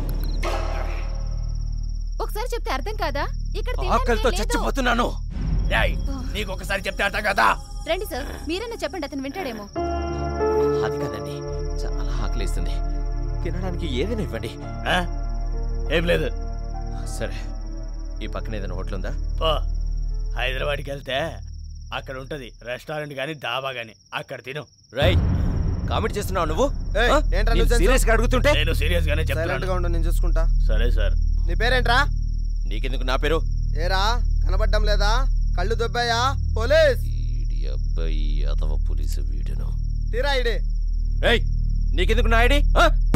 ఒకసారి చెప్తే అర్థం కాదా? ఇక్కడ ఆకలితో చచ్చిపోతున్నాను. నీకు ఒకసారి చెప్తే అర్థం కదా? రండి సార్, మీరన్నా చెప్పండి, అతను వింటాడేమో. అది కదండి, చాలా ఆకలిస్తుంది, తినడానికి ఏదైనా ఇవ్వండి. ఏం లేదు. సరే, ఈ పక్కన ఏదైనా హోటల్ ఉందా? హైదరాబాద్కి వెళ్తే అక్కడ ఉంటది రెస్టారెంట్ గానీ డాబా గానీ, అక్కడ తిను. రై కామెంట్ చేస్తున్నావు నువ్వు? సీరియస్ గా అడుగుతుంటే నేను సీరియస్ గానే చెప్తాను. నేను చూసుకుంటా. సరే సార్. నీ పేరేంట్రా? నీకెందుకు నా పేరు? ఏరా కనబడ్డం లేదా? కళ్ళు దొబ్బాయా? పోలీస్ అబ్బాయి అథవా పోలీసు వీడును. తీరా ఐడి. ఏయ్ నీకెందుకు నా ఐడి?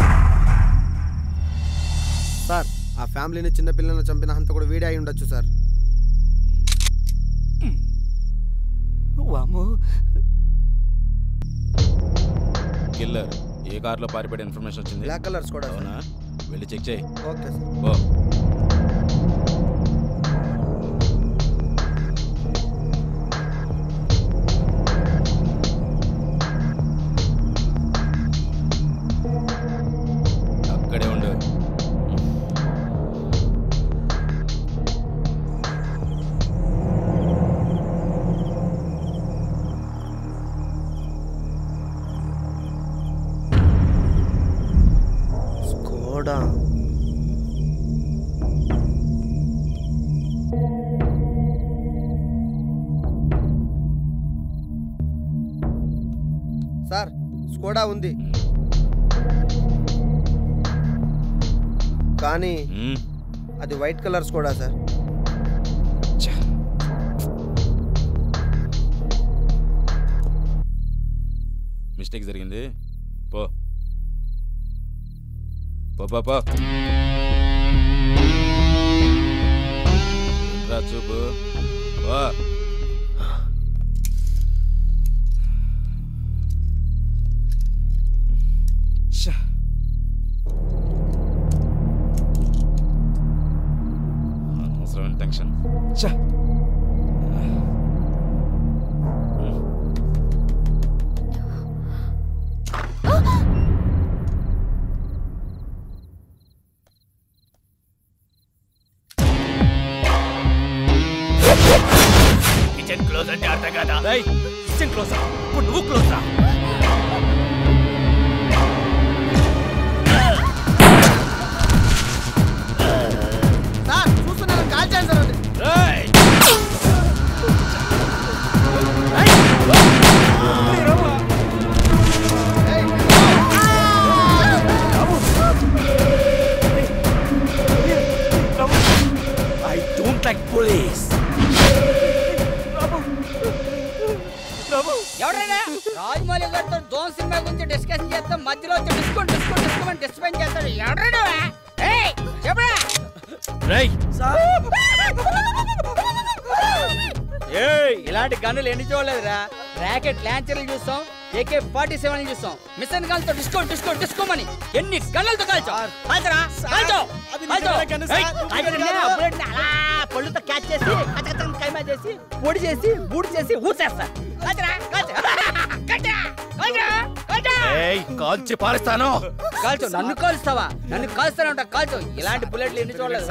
సార్ ఆ ఫ్యామిలీని చిన్న పిల్లలను చంపిన హంతకుడు వీడే అయి ఉండొచ్చు సార్. కిల్లర్ ఏ కార్లో పారిపడే ఇన్ఫర్మేషన్ వచ్చింది? బ్లాక్ కలర్స్ కూడా. అవునా? వెళ్ళి చెక్ చేయి. Okay sir. ఓ అక్కడే ఉండు. స్కోడా చాలా ఉంది, కానీ అది వైట్ కలర్స్ కూడా సార్. మిస్టేక్ జరిగింది. పో పో పో పో రా చూపు. పో అనవసరమైన టెన్షన్. చా కిచెన్ క్లోజ్ అంటే అర్థం కదా? కిచెన్ క్లోజ్ ఇప్పుడు నువ్వు క్లోజ్ రా. సార్ చూస్తున్నాను, కాల్ చేయండి sir. I don't like police. ఎవరైనా రాజమౌళి గారితో జోన్ సినిమా గురించి డిస్కషన్ చేస్తాం, మధ్యలో వచ్చి డిస్కౌంట్ డిస్కౌంట్ డిస్కౌంట్ డిస్టర్బెన్స్ చేస్తాడు. ఎవరైనా చెప్పరా? ఇలాంటి గన్నులు ఎన్ని చూడలేదురా. ర్యాకెట్ లాంచర్లు చూస్తాం, ఏకే ఫార్టీ సెవెన్ చూస్తాం, మిషన్ గన్లతో డిస్కౌంట్ డిస్కౌంట్ డిస్కోమని ఎన్ని గన్నులతో కాల్చావు? కాల్చరా కాల్చో పళ్ళుతో క్యాచ్ చేసి కైమా చేసి పొడి చేసి బూడి చేసి ఊసేస్తా. కాల్చి పారేస్తాను. కాల్చో నన్ను కాల్స్తావా? నన్ను కాల్స్తానంట కాల్చో. ఇలాంటి బుల్లెట్లు ఎన్ని చూడలేదు.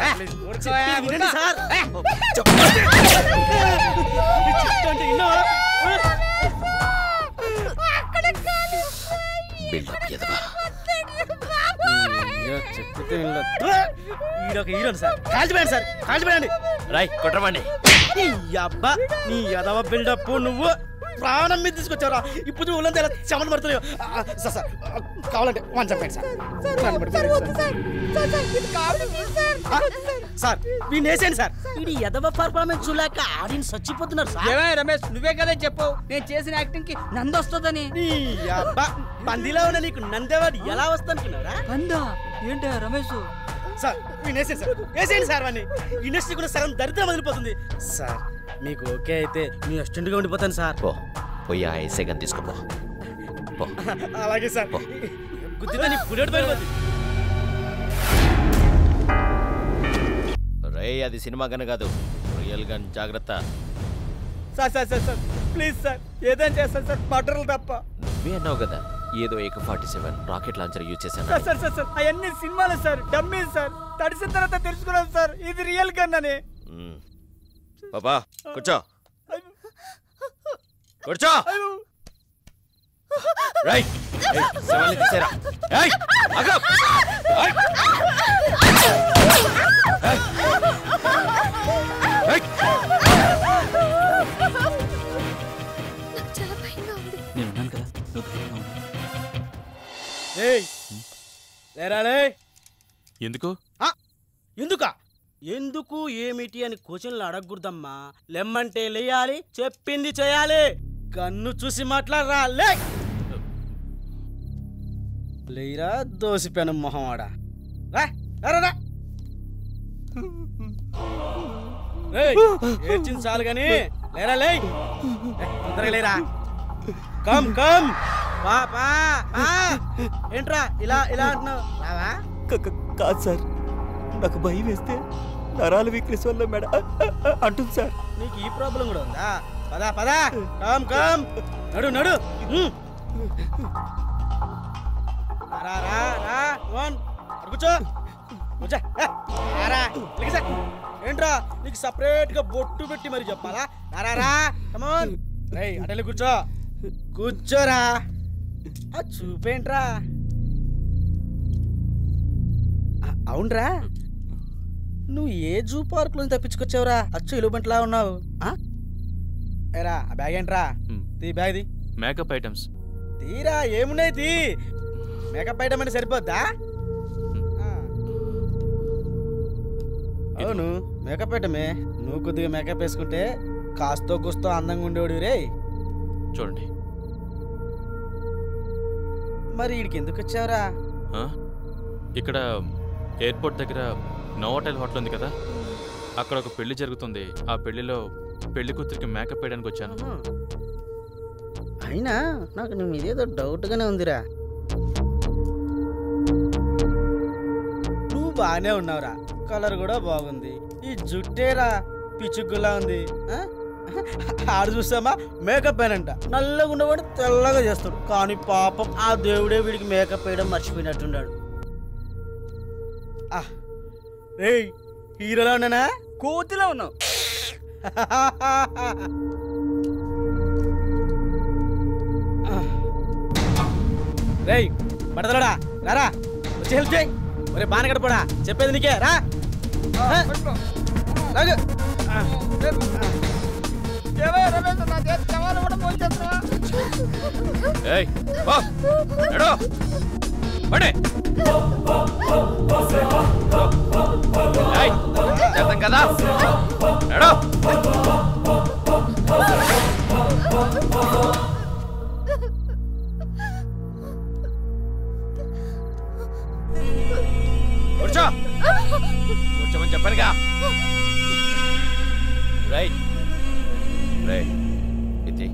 హీరోని సార్ కాల్చిపోయండి సార్, కాల్చిపోయండి. రాయ్ కొట్టమండి. నీ అబ్బా నీ యదవ బిల్డప్ నువ్వు ప్రాణం మీద తీసుకొచ్చావురా. ఇప్పుడు ఊళ్ళంతా ఎలా చెమట పడుతున్నాయో. సార్ సార్ కావాలంటే వన్ చెప్పండి సార్. సార్ వీడిని వేసేయండి సార్. వీడి యదవ పర్ఫార్మెన్స్ చూలేక ఆడియన్స్ చచ్చిపోతున్నారు సార్. ఏమయ్య రమేష్, నువ్వే కదా చెప్పావు నేను చేసిన యాక్టింగ్ కి నంది వస్తుందని. నీ అబ్బా పందిలో ఉన్న నీకు నందేవాడు ఎలా వస్తానుకున్నారా? నందా ఏంటా రమేష్? సార్ వీడిని వేసేయండి సార్, వేసేయండి సార్. వాడిని ఇండస్ట్రీ కూడా సగం దరిద్రం వదిలిపోతుంది సార్. మీకు ఓకే అయితే మీ అసిస్టెంట్గా ఉండిపోతాను సార్. పోయి ఆ సెకండ్ తీసుకోపో. అలాగే సార్. గుద్దితే నీ బుల్లెట్ పడిపోతుంది. రే అది సినిమా గన్ కాదు, రియల్ గన్. జాగ్రత్త. Sir sir sir sir please sir ఏదైనా చేస్తాను సార్, మటర్లు తప్ప. నువ్వే అన్నావు కదా ఏదో AK forty seven rocket launcher use చేశాను. సార్ సార్ సార్ సార్ అవన్నీ సినిమాలు సార్, డమ్మీ సార్. తడిసిన తర్వాత తెలుసుకున్నాం సార్ ఇది రియల్ గన్ అని. బాబా కూర్చో కూర్చో. రైట్ సవాల్ని తీసేరా. ఏయ్ ఆగు. ఏయ్ ఏయ్ చాలా భయంగా ఉంది. నేను ఉన్నాను కదా, నువ్వు ధైర్యంగా ఉండు. ఏయ్ లేరాలే. ఎందుకు ఎందుకా ఎందుకు ఏమిటి అని క్వశ్చన్లు అడగకూడదమ్మా. లెమ్మంటే లేయాలి, చెప్పింది చేయాలి. కన్ను చూసి మాట్లాడరా. లే లేరా దోసిపోయాను మొహమాడా. ఏడ్చింది చాలు గాని లేరా. లే తొందరగా లేరా. కమ్ కమ్ పా పా ఏంట్రా ఇలా ఇలా అంటున్నావు? రావా? కాదు సార్, నాకు భయం వేస్తే నరాల వీక్నెస్ వల్ల మేడ అంటుంది సార్. నీకు ఈ ప్రాబ్లం కూడా ఉందా? పదా పదా కమ్ కమ్ నడు నడు. రా రా రా వన్ కూర్చో కూర్చో. ఏంట్రా నీకు సపరేట్ గా బొట్టు పెట్టి మరి చెప్పాలా? రా రా కమాన్. రేయ్ అటెళ్ళి కూర్చో కూర్చోరా. చూపేంట్రా? అవునరా నువ్వు ఏ జూ పార్క్ లో తప్పించుకొచ్చావురా? అచ్చు ఎలుబంట్లా ఉన్నావు. ఏరా ఆ బ్యాగ్ ఏంట్రా? తీ బ్యాగ్ ది. Makeup items. తీరా ఏమున్నాయి తీ మేకప్ ఐటమ్ అంటే సరిపోద్దా? అవును మేకప్ ఐటమే. నువ్వు కొద్దిగా మేకప్ వేసుకుంటే కాస్తో కూస్తో అందంగా ఉండేవాడు రే. చూడండి. మరి వీడికి ఎందుకు వచ్చావురా? ఇక్కడ ఎయిర్పోర్ట్ దగ్గర నోవాటెల్ హోటల్ ఉంది కదా, అక్కడ ఒక పెళ్లి జరుగుతుంది. ఆ పెళ్లిలో పెళ్లి కూతురికి మేకప్ వేయడానికి వచ్చాను. అయినా నాకు నీ మీదేదో డౌట్గానే ఉందిరా. నువ్వు బాగానే ఉన్నావురా, కలర్ కూడా బాగుంది. ఈ జుట్టేరా పిచ్చుగులా ఉంది. ఆడు చూస్తామా మేకప్ వేయనంట, నల్లగా ఉండవాడు తెల్లగా చేస్తాడు. కానీ పాపం ఆ దేవుడే వీడికి మేకప్ వేయడం మర్చిపోయినట్టున్నాడు. రేయ్ హీరోలో ఉన్నానా కోతిలో ఉన్నావు? రేయ్ పడతలడా రారా, వచ్చి హెల్ప్ చేయి. ఒరే బాగా గడపడా, చెప్పేది నీకే రా. కదా కూర్చో కూర్చోమని చెప్పానుగా. రైట్ రైట్ ఇది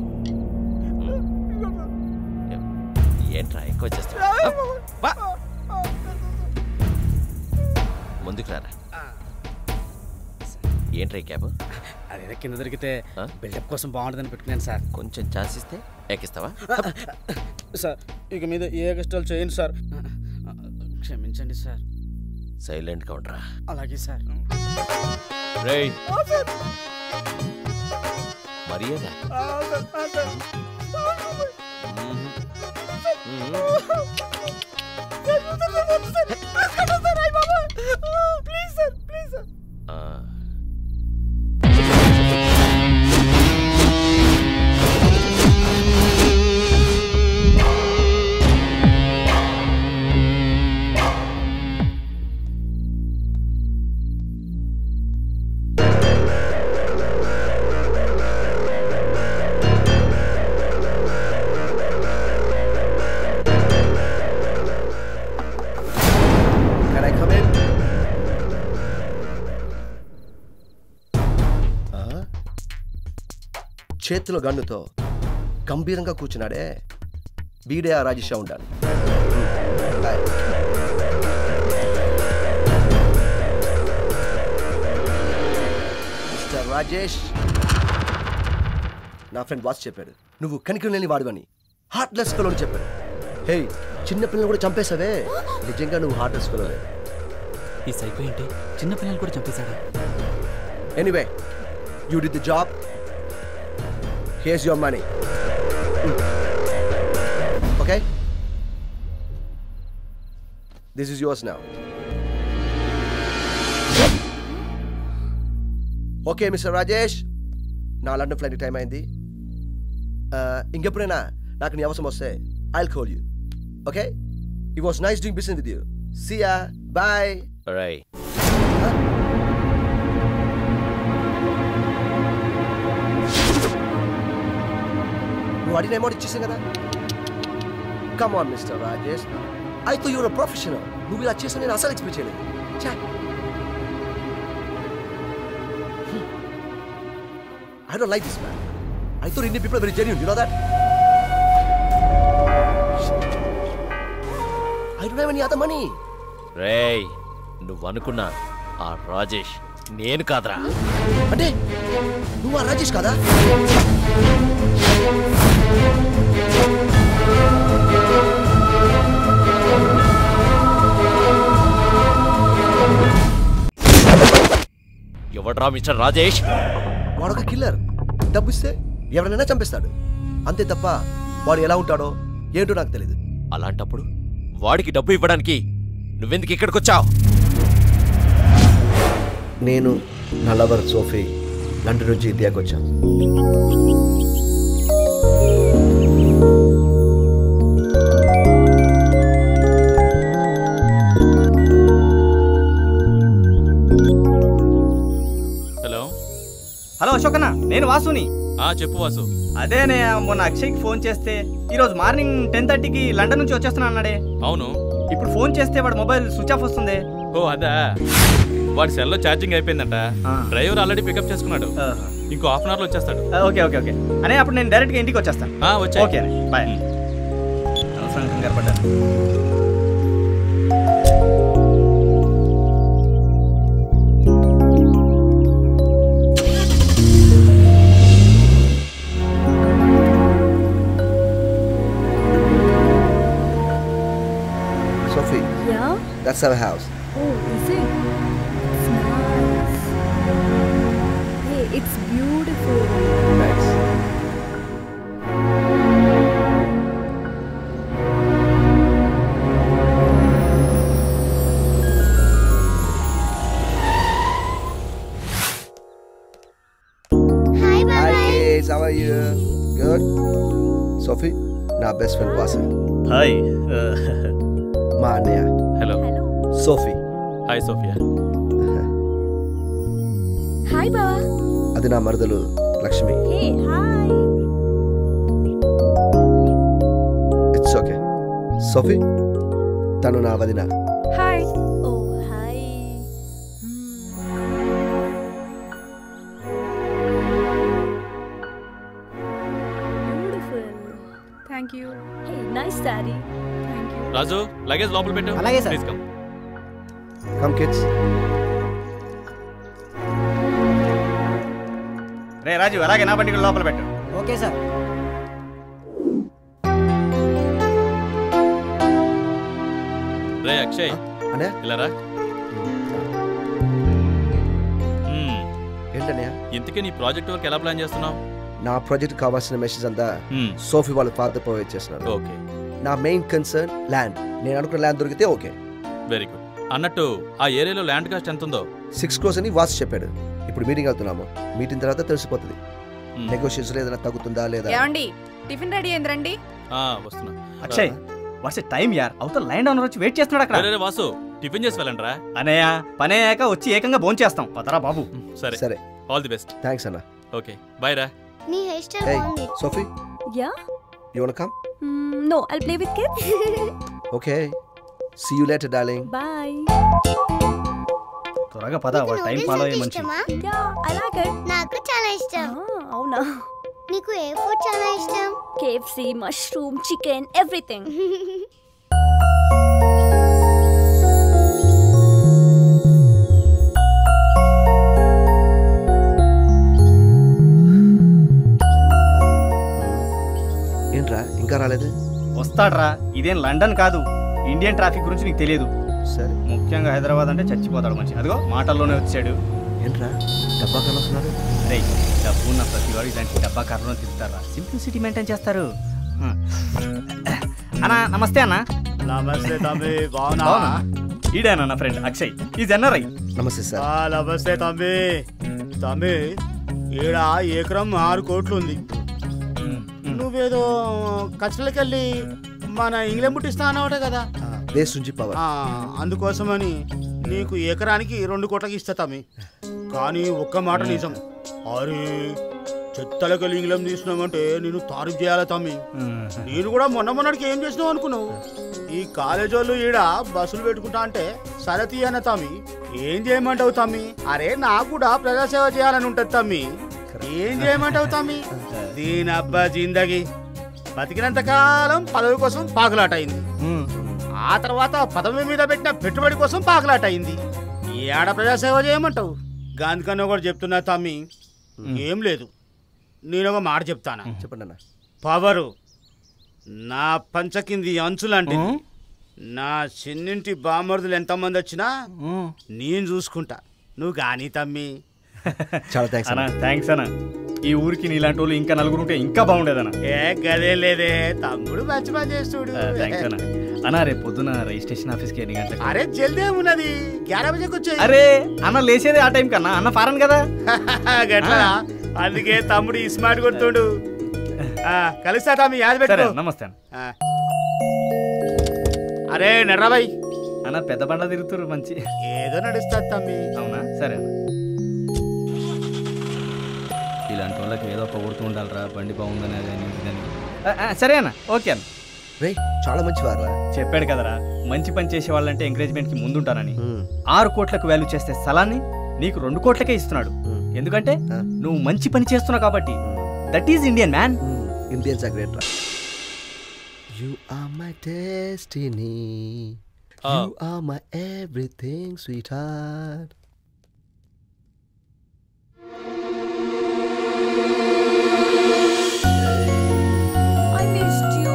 ఏంట్రా ఎక్కువ చేస్తా, ముందుకు రారా. ఏంట్రా క్యాబ్? అదే కింద దొరికితే బిల్డప్ కోసం బాగుంటుందని పెట్టుకున్నాను సార్. కొంచెం ఛాన్స్ ఇస్తే ఎక్కిస్తావా సార్? ఇక మీద ఏ కష్టాలు చేయండి సార్, క్షమించండి సార్. సైలెంట్గా ఉండరా. అలాగే సార్. రేయ్ మర్యాద చేతిలో గన్నుతో గంభీరంగా కూర్చున్నాడే, బీడే ఆ రాజేష్ ఉండాలి. మిస్టర్ రాజేష్, నా ఫ్రెండ్ బాస్ చెప్పాడు నువ్వు కనికరం లేని వాడువని, హార్ట్లెస్ ఫెలో అని చెప్పాడు. హే, చిన్నపిల్లలు కూడా చంపేశావే, నిజంగా నువ్వు హార్ట్లెస్ ఫెలో. ఈ సైకో ఏంటి చిన్నపిల్లలు కూడా చంపేశాడా? Anyway, you did the job. Here's your money. Mm. Okay? This is yours now. Okay, Mister Rajesh. నా లండన్ ఫ్లైట్ టైం అయింది. ఇంకెప్పుడైనా నాకు నీ అవసరం వస్తే I'll call you. Okay? It was nice doing business with you. See ya. Bye. All right. Huh? నువ్వు అడిగిన అమౌంట్ ఇచ్చేసాం కదా. Come on mister Rajesh, I thought you were a professional. నువ్వు ఇలా చేస్తా నేను అసలు ఎక్స్పెక్ట్ చేయలేదు. I don't like this man. I thought Indian people are very genuine, you know that. I don't have any other money. రేయ్, నువ్వు అనుకున్నా ఆ రాజేష్ నేను కాదురా. అంటే నువ్వు ఆ రాజేష్ కాదా? ఎవడ్రా మిస్టర్ రాజేష్? వాడొక కిల్లర్. డబ్బు ఇస్తే ఎవరైనా చంపేస్తాడు, అంతే తప్ప వాడు ఎలా ఉంటాడో ఏంటో నాకు తెలియదు. అలాంటప్పుడు వాడికి డబ్బు ఇవ్వడానికి నువ్వెందుకు ఇక్కడికి వచ్చావు? నేను నా లవర్ సోఫీ లండన్ నుంచి ఇండియాకి వచ్చాను. అశోకనా, నేను వాసుని. ఆ చెప్పు వాసు. అదేనే మొన్న అక్షయ్కి ఫోన్ చేస్తే ఈరోజు మార్నింగ్ టెన్ థర్టీకి లండన్ నుంచి వచ్చేస్తున్నా అన్నాడే. అవును. ఇప్పుడు ఫోన్ చేస్తే వాడు మొబైల్ స్విచ్ ఆఫ్ వస్తుంది. ఓ అదా, వాడి సెల్లో ఛార్జింగ్ అయిపోయిందంట. డ్రైవర్ ఆల్రెడీ పికప్ చేసుకున్నాడు, ఇంకో హాఫ్ అన్ అవర్లో వచ్చేస్తాడు. ఓకే ఓకే ఓకే అనే అప్పుడు నేను డైరెక్ట్గా ఇంటికి వచ్చేస్తాను. వచ్చే ఓకే బాయ్. అనవసరంగా కంగారు పడ్డాను. Sophie. Yeah? That's our house. Oh, is it? It's nice. Hey, it's beautiful. Thanks. Hi, bye. Hi kids, how are you? Good? Sophie, నా బెస్ట్ ఫ్రెండ్ వాసు. హాయ్. మా అన్నయ్య. Hello. Sophie. Hi Sophia. Hi బావా. అది నా మరదలు Lakshmi. Hey hi. It's okay. Sophie, తను నా వదిన. Hi. Oh hi. Beautiful. Thank you. Hey nice sorry. Thank you. Raju luggage లోపల పెట్టు. అలాగే sir. Please come. Come kids. రే రాజు, అలాగే నా బండి లోపల పెట్టు. Okay sir. రే అక్షయ్, అన్నయ్య ఇలా రా. ఏంటన్నయ్య? ఇంతకీ నీ ప్రాజెక్ట్ వర్క్ ఎలా ప్లాన్ చేస్తున్నావు? నా ప్రాజెక్ట్ కావాల్సిన మెసేజ్ అంతా సోఫీ వాళ్ళ ఫాదర్ ప్రొవైడ్ చేస్తున్నారు. ఓకే. నా మెయిన్ కన్సర్న్ ల్యాండ్. నేను అనుకున్న ల్యాండ్ దొరికితే ఓకే. Very good. అన్నట్టు ఆ ఏరియాలో ల్యాండ్ కాస్ట్ ఎంత ఉందో? సిక్స్ క్రోర్స్ అని వాసు చెప్పాడు. ఇప్పుడు మీటింగ్ వెళ్తున్నాము. మీటింగ్ తర్వాత తెలిసిపోతుంది నెగోషియేషన్ ఏదైనా తగ్గుతుందా లేదా. ఏమండి టిఫిన్ రెడీ అయింది రండి. వస్తున్నా. అక్షయ్, వాట్స్ టైం యార్, అవతల లైన్ ఓనర్ వచ్చి వెయిట్ చేస్తున్నాడు అక్కడ. రే వాసు, టిఫిన్ చేసి వెళ్ళండి రా. అనయ్య, పని అయ్యాక వచ్చి ఏకంగా భోంచేస్తాం చేస్తాం. పదరా బాబు. సరే సరే. All the best. థ్యాంక్స్ అన్న. ఓకే బాయ్ రా. నీ హెయిర్ స్టైల్ Hey, బాగుంది. Sophie, Yeah? you wanna come? Mm, no, I'll play with kids. Okay. See you later, darling. Bye. త్వరగా పద, వాడు టైం ఫాలో అయ్యే మంచి. Yeah, I like it. నాకు చాలా ఇష్టం. అవునా? నీకు ఏ ఫుడ్ చాలా ఇష్టం? K F C, mushroom, chicken, everything. ఏంట్రా ఇంకా రాలేదు? వస్తాడ్రా, ఇదేం లండన్ కాదు. ఇండియన్ ట్రాఫిక్ గురించి నీకు తెలియదు. సరే. ముఖ్యంగా హైదరాబాద్ అంటే చచ్చిపోతాడు మనిషి. అదిగో మాటల్లోనే వచ్చాడు. ఏంట్రా డబ్బా కాలు వస్తున్నారు? రే, డబ్బు ఉన్న ప్రతి వాడు ఇలాంటి డబ్బా కారులో తిరుగుతారా? సింప్లిసిటీ మెయింటైన్ చేస్తారు. అన్నా నమస్తే అన్న. నమస్తే తమ్మి, బాగున్నా? ఈడేనా నా friend Akshay, is NRI. Namaste sir. Namaste తమ్మి. తమ్మి, ఈడ ఎకరం ఆరు కోట్లు ఉంది. నువ్వేదో కచ్చలకెళ్ళి మన ఇంగ్లం పుట్టిస్తా అన్నవాట కదా, దేశ్ నుంచి పవర్. అందుకోసమని నీకు ఎకరానికి రెండు కోట్లకి ఇస్తా తమ్మి. కానీ ఒక్క మాట నిజం, అరే చెత్తలకెళ్ళి ఇంగ్లం తీసినామంటే నేను తారీఫ్ చేయాలా తమ్మి. నేను కూడా మొన్న మొన్నటికి ఏం చేసినావు అనుకున్నావు? ఈ కాలేజ్ వాళ్ళు ఈడ బస్సులు పెట్టుకుంటా అంటే సరే తీయన తమ్మి. ఏం చేయమంటావు తమ్మి? అరే నాకు కూడా ప్రజాసేవ చేయాలని ఉంటది తమ్మి. ఏం చేయమంటావు తమ్మి? దీని అబ్బా జిందగీ బతికినంత కాలం పదవి కోసం పాకులాట అయింది. ఆ తర్వాత పదవి మీద పెట్టిన పెట్టుబడి కోసం పాకులాట అయింది. ఏడ ప్రజాసేవ చేయమంటావు? గాంధీకన్నా కూడా చెప్తున్నా తమ్మి, ఏం లేదు. నేను ఒక మాట చెప్తాను. చెప్పండి అన్న. పవరు నా పంచ కింది అంచులంటే నా చిన్నింటి బామర్దులు ఎంతమంది వచ్చినా నేను చూసుకుంటా. నువ్వు కానీ తమ్మి. చాలా థ్యాంక్స్ అన్న. థ్యాంక్స్ అన్న. ఈ ఊరికి నీలాంటి వాళ్ళు ఇంకా నలుగురు ఉంటే ఇంకా బాగుండేదన్న. ఏ గదే లేదే తమ్ముడు, మంచి పని చేస్తుడు. థ్యాంక్స్ అన్న. అన్న రేపు పొద్దున రిజిస్ట్రేషన్ ఆఫీస్కి ఎన్ని గంటలకు? అరే జల్దీ ఉన్నది, గ్యారా బజేకి వచ్చాయి. అరే అన్న లేచేది ఆ టైం కన్నా, అన్న ఫారెన్ కదా. గట్లా అందుకే తమ్ముడు ఈ స్మార్ట్ కొడుతుండు. కలుస్తా తమ్మి, యాద పెట్టు. నమస్తే అన్న. అరే నర్రాబాయ్ అన్న, పెద్ద బండ తిరుగుతురు మంచి. ఏదో నడుస్తా తమ్మి. అవునా? సరే అన్న. వాళ్ళకి ఏదో ఒక ఊడుతూ ఉండాలిరా, బండి బాగుందని అదని ఇదని. సరే అన్న, ఓకే అన్న. రే చాలా మంచి వారా. చెప్పాడు కదరా, మంచి పని చేసే వాళ్ళంటే ఎంకరేజ్మెంట్కి ముందుంటానని. ఆరు కోట్లకు వాల్యూ చేస్తే స్థలాన్ని నీకు రెండు కోట్లకే ఇస్తున్నాడు. ఎందుకంటే నువ్వు మంచి పని చేస్తున్నావు కాబట్టి. That is Indian man. Indians are great రా. You are my destiny. You are my everything, sweetheart. I missed you.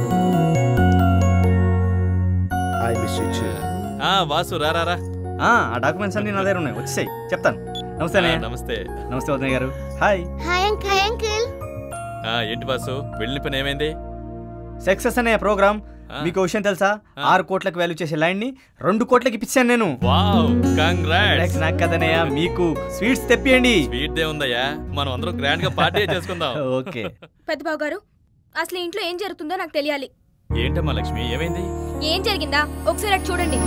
I miss you too. ఆ వాసు రా రా రా. ఆ డాక్యుమెంట్స్ అన్ని నా దగ్గర ఉన్నాయి, వచ్చేసాయి, చెప్తాను. నమస్తే అన్నయ్య. నమస్తే. నమస్తే వదిన గారు. హాయ్. Hi uncle. అంకుల్ ఏంటి వాసు, వెళ్ళిన పని ఏమైంది? సక్సెస్ అనే ప్రోగ్రామ్. మీకు విషయం తెలుసా, ఆరు కోట్లకు వాల్యూ చేసే ల్యాండ్ ని రెండు కోట్లకి ఇప్పించాను నేను. Wow, congrats. నాకు కదనయ్య, మీకు స్వీట్స్ తెప్పియండి. స్వీట్ దే ఉందయ్యా, మనం అందరం గ్రాండ్ గా పార్టీ చేసుకుందాం. ఓకే. పెద్దబాబు గారు, అసలు ఇంట్లో ఏం జరుగుతుందో నాకు తెలియాలి. ఏంటమ్మా లక్ష్మి, ఏమైంది? ఏం జరిగిందా ఒకసారి అటు చూడండి.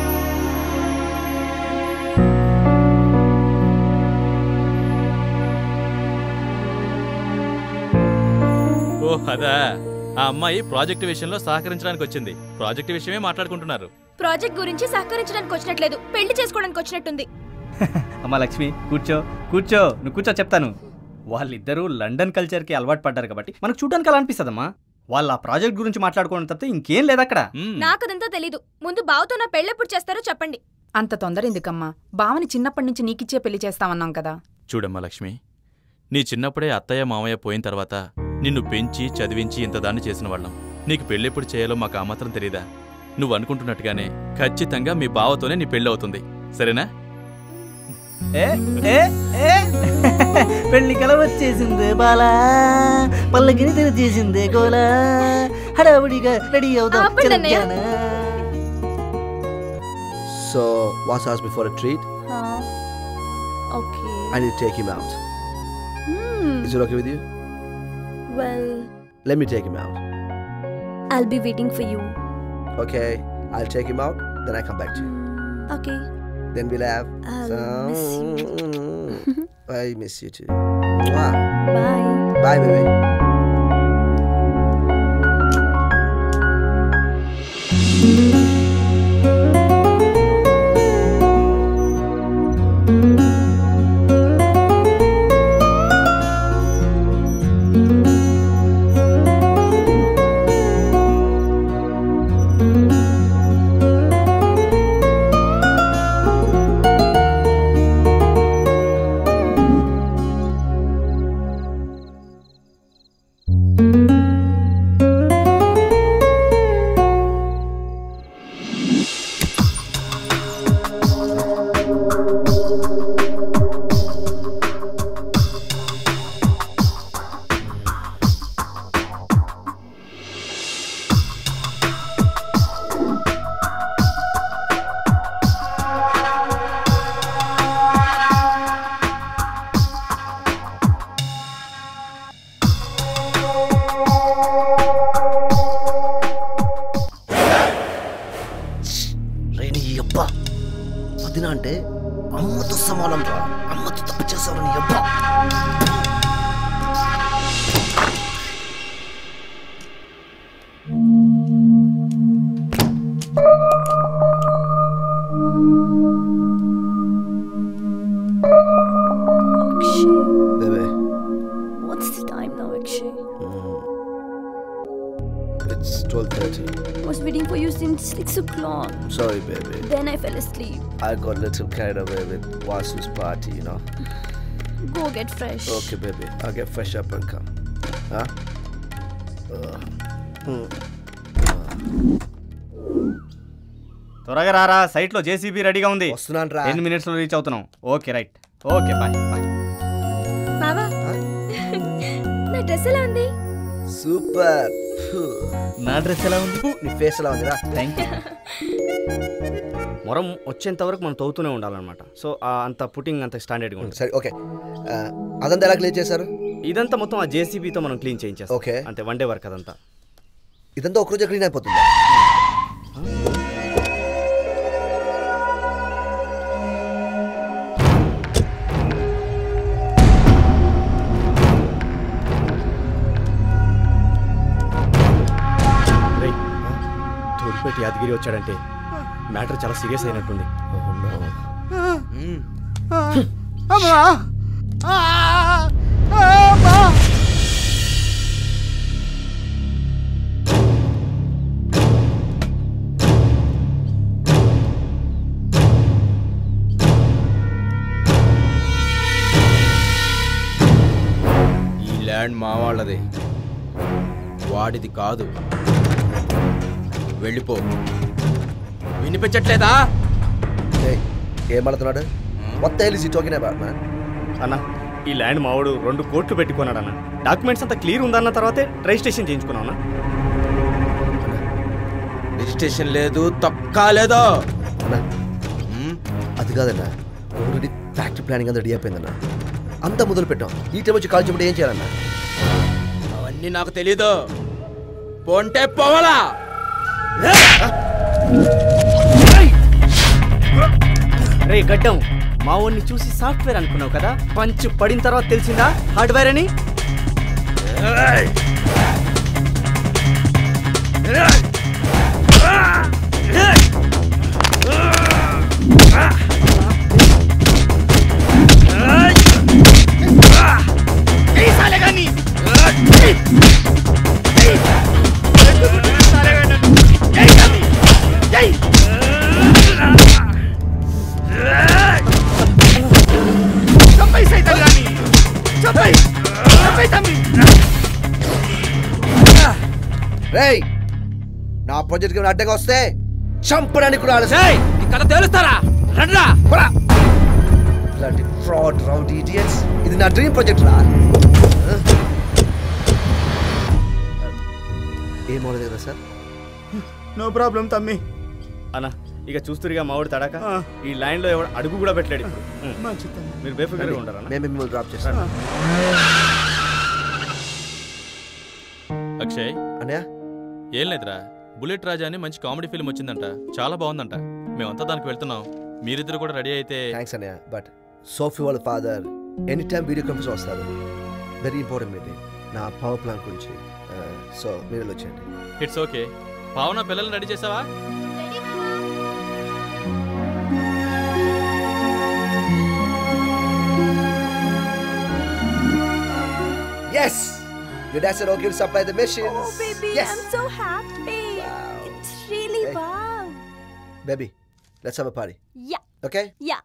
ఓ అదా, ఆ అమ్మాయి ప్రాజెక్ట్ విషయంలో సహకరించడానికి వచ్చింది. ప్రాజెక్ట్ విషయమే మాట్లాడుకుంటున్నారు. ప్రాజెక్ట్ గురించి సహకరించడానికి వచ్చినట్లేదు, పెళ్లి చేసుకోవడానికి వచ్చినట్టుంది. అమ్మా లక్ష్మి, కూర్చో కూర్చో, నువ్వు కూర్చో, చెప్తాను. వాళ్ళిద్దరూ లండన్ కల్చర్ కి అలవాటు పడ్డారు కాబట్టి మనకు చూడడానికి అలా అనిపిస్తుందమ్మా. వాళ్ళ ఆ ప్రాజెక్ట్ గురించి మాట్లాడుకోవడం తప్పితే ఇంకేం లేదు అక్కడ. నాకు అదంతా తెలీదు. ముందు బావతో నా పెళ్ళెప్పుడు చేస్తారో చెప్పండి. అంత తొందర ఎందుకమ్మా? బావని చిన్నప్పటి నుంచి నీకిచ్చే పెళ్లి చేస్తామన్నాం కదా. చూడమ్మా లక్ష్మి, నీ చిన్నప్పుడే అత్తయ్య మామయ్య పోయిన తర్వాత నిన్ను పెంచి చదివించి ఇంత దాన్ని చేసిన వాళ్ళం. నీకు పెళ్ళెప్పుడు చేయాలో మాకు ఆ మాత్రం తెలీదా? నువ్వు అనుకుంటున్నట్టుగానే ఖచ్చితంగా మీ బావతోనే నీ పెళ్ళి అవుతుంది, సరేనా? పెళ్లి కల వచ్చేసిందే బాలా, పల్లకిని తెరిచేసిందే గోలా, హడావుడిగా రెడీ అవుదాం. So, what's asked before a treat? Huh? Okay. I need to take him out. Hmm. Is it okay with you? Well, let me take him out. I'll be waiting for you. Okay, I'll take him out, then I come back to you. Okay. Then we'll have I'll some... miss you. I miss you too. Mwah. Bye. Bye, baby. అంటే అమ్మతో సమానం రా. అమ్మతో తప్పు చేసావు నీ అబ్బా. Baby. What's the time now, Akshay? Mm. It's twelve thirty. I was waiting for you since six o'clock. Sorry, baby. Then I fell asleep. I got a little carried away with Vasu's party, you know. Go get fresh. Okay, baby. I'll get fresh up and come. Huh? Uh. Hmm. త్వరగా రారా, సైట్ లో జేసీబీ రెడీగా ఉంది. వస్తున్నాను రా. టెన్ మినిట్స్ లో రీచ్ అవుతున్నాం. Okay right. Okay bye bye. బావా, నా డ్రెస్ ఎలా ఉంది? సూపర్. నా డ్రెస్ ఎలా ఉంది? నీ ఫేస్ ఎలా ఉందిరా? Thank you. మొరం వచ్చేంత వరకు మనం తవ్వుతూనే ఉండాలన్నమాట. సో అంత పుట్టింగ్ అంత స్టాండర్డ్గా ఉంటుంది. సరే ఓకే. అదంతా ఎలా క్లీన్ చేశారు? ఇదంతా మొత్తం ఆ జేసీబీతో మనం క్లీన్ చేయించేస్తాం. ఓకే. అంతే, వన్ డే వర్క్ అదంతా. ఇదంతా ఒక రోజు క్లీన్ అయిపోతుంది. యాదగిరి వచ్చాడంటే మ్యాటర్ చాలా సీరియస్ అయినట్టుంది. ఈ ల్యాండ్ మా వాళ్ళది, వాడిది కాదు. వెళ్ళిపో. వినిపించట్లేదా? ఏమడుతున్నాడు? మొత్తం హెల్ టాకింగ్ అబౌట్ మ్యాన్? అన్న ఈ ల్యాండ్ మావాడు రెండు కోట్లు పెట్టుకున్నాడు అన్న. డాక్యుమెంట్స్ అంతా క్లియర్ ఉందన్న తర్వాతే రిజిస్ట్రేషన్ చేయించుకున్నావు అన్న. రిజిస్ట్రేషన్ లేదు, తొక్కా లేదో. అది కాదన్న, ఆల్రెడీ ఫ్యాక్టరీ ప్లానింగ్ అంతా రెడీ అయిపోయిందన్న. అంతా మొదలు పెట్టాం. ఈ టైం వచ్చి కాల్ చెప్పి ఏం చేయాలన్నా? అవన్నీ నాకు తెలీదు. పోంటే పోవాలా? రే గడ్డం, మా ఊరిని చూసి సాఫ్ట్వేర్ అనుకున్నావు కదా, పంచ్ పడిన తర్వాత తెలిసిందా హార్డ్వేర్ అని. రేయ్, నా ప్రాజెక్ట్ కి అడ్డంగా వస్తే చంపడానికి కూడా కథ తెలుస్తారా? రండ్రా. ఇలాంటి ఫ్రాడ్ రౌండ్ ఇడియట్స్. ఇది నా డ్రీమ్ ప్రాజెక్ట్ రా. ఏమవలేదు కదా సార్? నో ప్రాబ్లం తమ్మి. అన్న ఇక చూస్తురిగా మావాడు తడాక ఈ లైన్ లో ఎవడు అడుగు కూడా పెట్టలేడు ఇప్పుడు. మీరు బేఫికర్గా ఉంటారా? మేము మిమ్మల్ని డ్రాప్ చేస్తాం. అక్షయ్ అన్నయ్య, ఏం లేదురా, బుల్లెట్ రాజా అని మంచి కామెడీ ఫిల్మ్ వచ్చిందంట, చాలా బాగుందంట. మేమంతా దానికి వెళ్తున్నాం. మీరిద్దరు కూడా రెడీ అయితే. థ్యాంక్స్ అన్నయ్య, బట్ సోఫీ వాళ్ళ father any time video conference వస్తారు. వెరీ ఇంపార్టెంట్ మీటింగ్ నా పవర్ ప్లాన్ గురించి. సో మీరు వచ్చేయండి. It's okay. భావన పిల్లల్ని రెడీ చేసావా? Yes! Your dad said okay to supply the missions. Oh, baby, yes. I'm so happy. Wow. It's really hey. wow. Baby, let's have a party. Yeah. Okay? Yeah.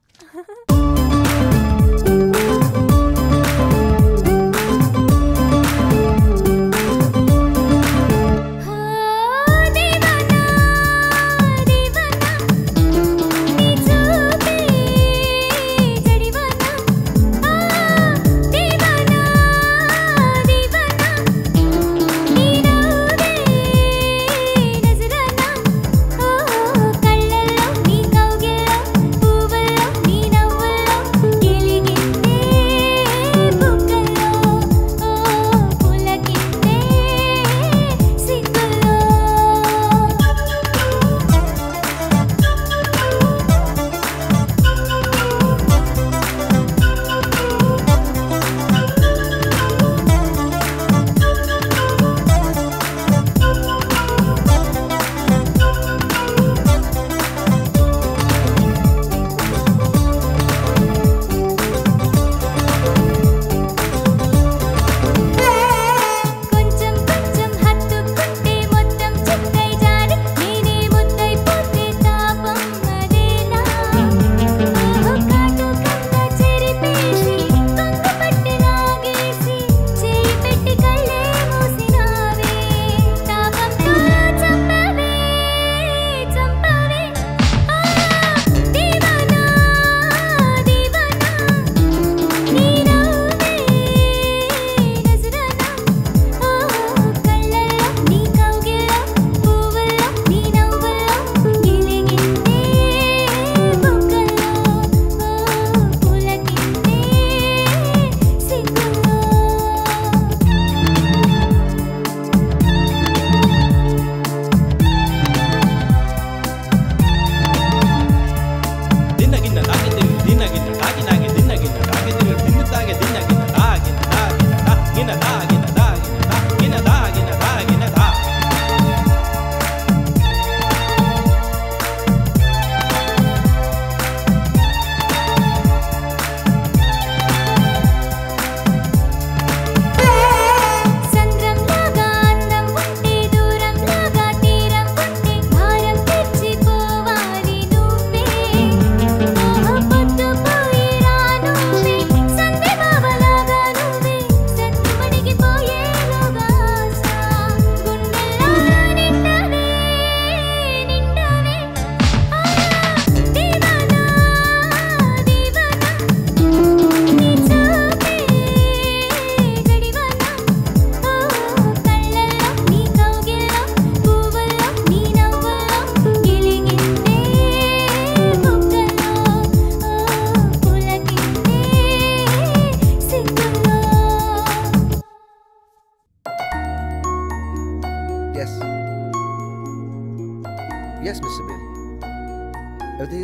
నీ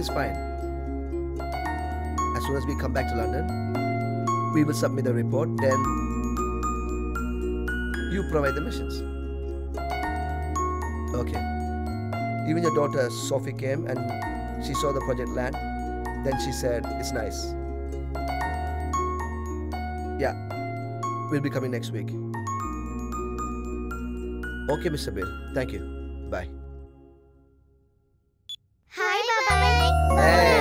is fine. As soon as we come back to London, we will submit the report. Then you provide the missions. Okay. Even your daughter Sophie came and she saw the project land. Then she said it's nice. Yeah, we'll be coming next week. Okay, Mister Bill. Thank you. Bye. Hi, Baba. Hey.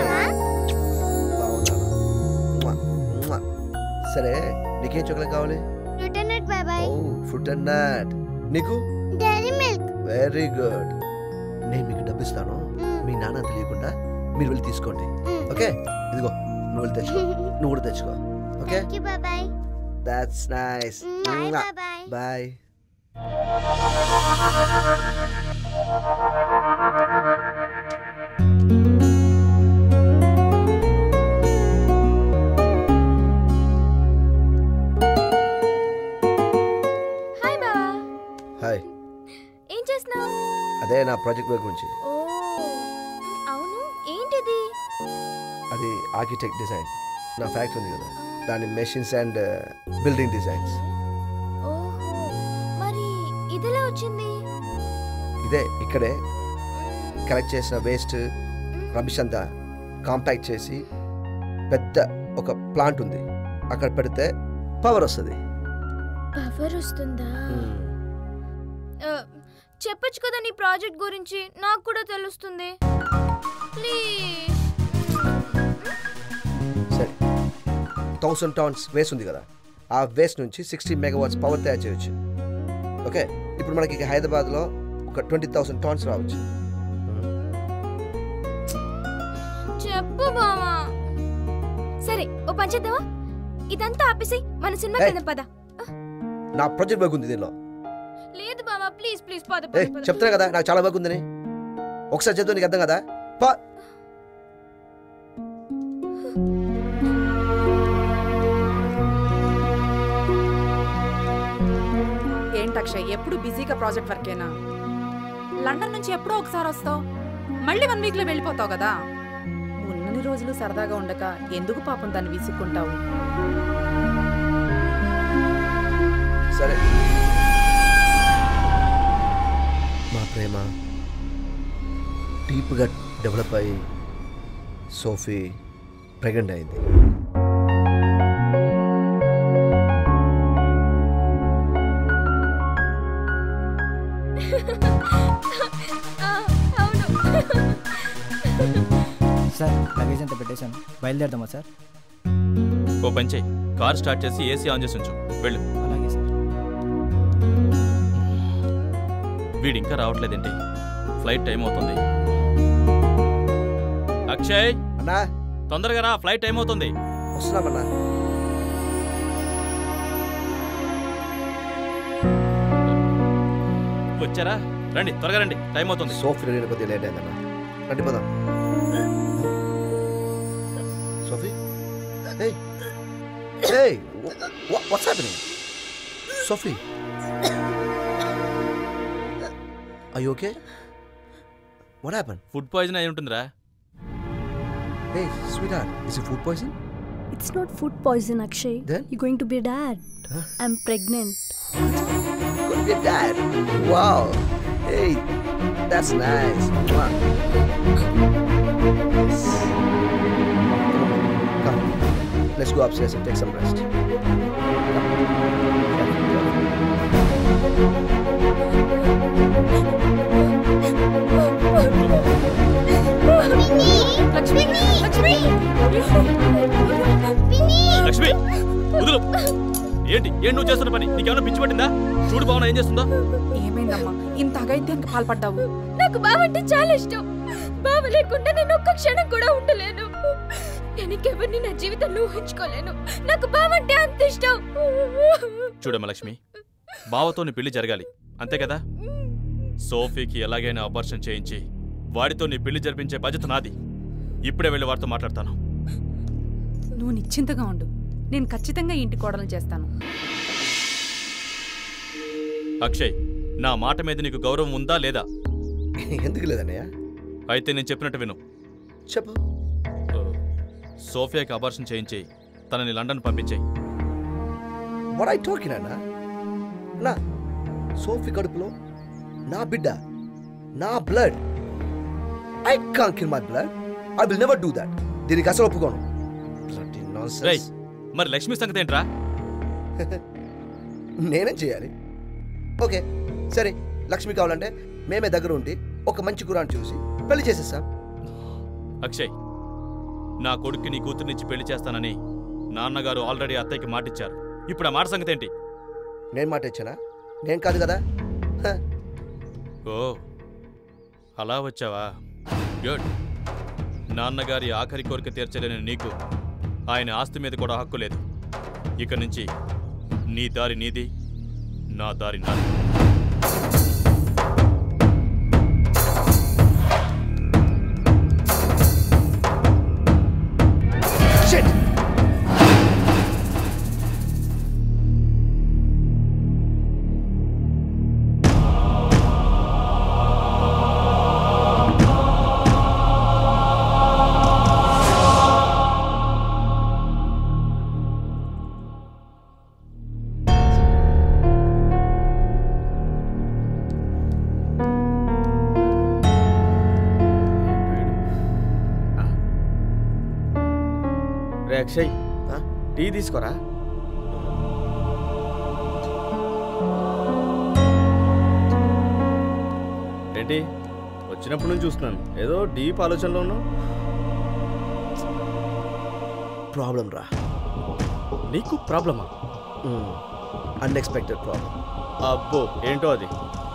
సరే నీకేం చాక్లెట్ కావాలి? ఫ్రూట్ అండ్ నట్ బాబాయ్. Oh fruit and nut. నీకు? Dairy milk. Very good. నేను మీకు డబ్బు ఇస్తాను, మీ నాన్న తెలియకుండా మీరు వెళ్ళి తీసుకోండి. ఓకే, ఇదిగో నువ్వు వెళ్ళి తెచ్చుకో, నువ్వు కూడా తెచ్చుకో. ఓకే, థాంక్ యూ బాబాయ్. That's nice. బాయ్ బాబాయ్. బాయ్. హాయ్. ఏం చేస్తున్నావు? అదే నా ప్రాజెక్ట్ వర్క్ గురించి. ఓ అవును, ఏంటిది? అది ఆర్కిటెక్ట్ డిజైన్. నా ఫ్యాక్టరీ ఉంది కదా, దాని మెషిన్స్ అండ్ బిల్డింగ్ డిజైన్స్. ఓహో, మరి ఇదిలా వచ్చింది? ఇదే ఇక్కడే కలెక్ట్ చేసిన వేస్ట్ రబిష్ అంతా కాంపాక్ట్ చేసి పెద్ద ఒక ప్లాంట్ ఉంది, అక్కడ పెడితే పవర్ వస్తుంది. పవర్ వస్తుందా? చెప్పొచ్చు కదా నీ ప్రాజెక్ట్ గురించి, నాకు కూడా తెలుస్తుంది. ప్లీజ్. సరే, థౌసండ్ టన్స్ వేస్ట్ ఉంది కదా, ఆ వేస్ట్ నుంచి సిక్స్టీ మెగావాట్స్ పవర్ తయారు చేయొచ్చు. ఓకే, ఇప్పుడు మనకి హైదరాబాద్లో ఒక ట్వంటీ థౌసండ్ టన్స్ రావచ్చు. చెప్పు బావా. సరే, ఓ పని చేద్దామా? ఇదంతా ఆపేసి మన సినిమా కింద పద. నా ప్రాజెక్ట్ వర్క్ ఉంది దీనిలో. లేదు బావా, ప్లీజ్ ప్లీజ్ పద. చెప్తున్నా కదా నాకు చాలా వర్క్ ఉందని. ఒకసారి చదువు, నీకు అర్థం కదా? పా. ఏంటి అక్షయ్, ఎప్పుడు బిజీగా ప్రాజెక్ట్ వర్కేనా? లండన్ నుంచి ఎప్పుడో ఒకసారి వస్తావు, మళ్ళీ వన్ వీక్ లో వెళ్ళిపోతావు కదా. ఉన్నన్ని రోజులు సరదాగా ఉండక ఎందుకు పాపం దాన్ని విసుక్కుంటావు? సరే, మా ప్రేమ డీప్గా డెవలప్ అయ్యి సోఫీ ప్రెగ్నెంట్ అయింది. సార్, లగేజ్ అంతా పెట్టేశాను, బయలుదేరదామా సార్? ఓ పని చేయి, కార్ స్టార్ట్ చేసి ఏసీ ఆన్ చేసి ఉంచు, వెళ్ళు. అలాగే సార్. వీడు ఇంకా రావట్లేదేంటి? ఫ్లైట్ టైం అవుతుంది. అక్షయ్ అన్నా, తొందరగా రా, ఫ్లైట్ టైం అవుతుంది. వస్తున్నామన్నా. వచ్చారా? రండి, త్వరగా రండి, టైం అవుతుంది. సోఫీ రెడీ కొద్దిగా లేట్ అయిందన్నా, రండి పోదాం. Sophie, hey, hey, what, what's happening? Sophie, are you okay? What happened? Food poison అయి ఉంటుందిరా. Hey, sweetheart, is it food poison? It's not food poison, Akshay. Then? You're going to be a dad. Huh? I'm pregnant. Going to be a dad? Wow. Hey, that's nice. Mwah. Yes. Come, let's go upstairs and take some rest. Lakshmi, Lakshmi, Lakshmi, వదులు. ఏంటి ఏంటి నువ్వు చేస్తున్న పని? నీకేమైనా పిచ్చి పట్టిందా? చూడు భావన ఏం చేస్తుందా? ఏమైందమ్మా, ఇంత అగైత్యానికి పాల్పడ్డావు? నాకు బావ అంటే చాలా ఇష్టం. బావ లేకుండా నేను ఒక్క క్షణం కూడా ఉండలేను. నేను ఇంకెవరిని నా జీవితంలో ఊహించుకోలేను. నాకు బావ అంటే అంత ఇష్టం. చూడమ్మా లక్ష్మి, బావతో నీ పెళ్లి జరగాలి, అంతే కదా? సోఫీకి ఎలాగైనా ఆపరేషన్ చేయించి వాడితో నీ పెళ్లి జరిపించే బాధ్యత నాది. ఇప్పుడే వెళ్ళి వాడితో మాట్లాడతాను. నువ్వు నిశ్చింతగా ఉండు, నేను ఖచ్చితంగా ఇంటి కోడలు చేస్తాను. అక్షయ్, నా మాట మీద నీకు గౌరవం ఉందా లేదా? ఎందుకు లేదన్నయ్య? అయితే నేను చెప్పినట్టు విను. చెప్పు. సోఫియాకి అబార్షన్ చేయించి తనని లండన్ పంపించేయి. వాట్ ఐ టాకింగ్ అన్నా? నా సోఫీ కడుపులో నా బిడ్డ, నా blood. I can't kill my blood. I will never do that. దీనికి అసలు ఒప్పుకోను. రేయ్, మరి లక్ష్మి సంగతి ఏంట్రా? నేనేం చేయాలి? ఓకే సరే, లక్ష్మి కావాలంటే మేమే దగ్గర ఉండి ఒక మంచి గురాన్ని చూసి పెళ్లి చేసేస్తాం. అక్షయ్, నా కొడుక్కి నీ కూతురునిచ్చి పెళ్లి చేస్తానని నాన్నగారు ఆల్రెడీ అత్తయ్యకి మాటిచ్చారు. ఇప్పుడు ఆ మాట సంగతి ఏంటి? నేను మాట ఇచ్చానా? నేను కాదు కదా. ఓ అలా వచ్చావా? గుడ్. నాన్నగారి ఆఖరి కోరిక తీర్చలేని నీకు ఆయన ఆస్తి మీద కూడా హక్కు లేదు. ఇక నుంచి నీ దారి నీది, నా దారి నాది. అక్షయ్, టీ తీసుకోరా. ఏంటి వచ్చినప్పటి నుంచి చూస్తున్నాను, ఏదో డీప్ ఆలోచనలో ఉన్నావు. ప్రాబ్లం రా. నీకు ప్రాబ్లమా? Unexpected problem. అబ్బో, ఏంటో అది?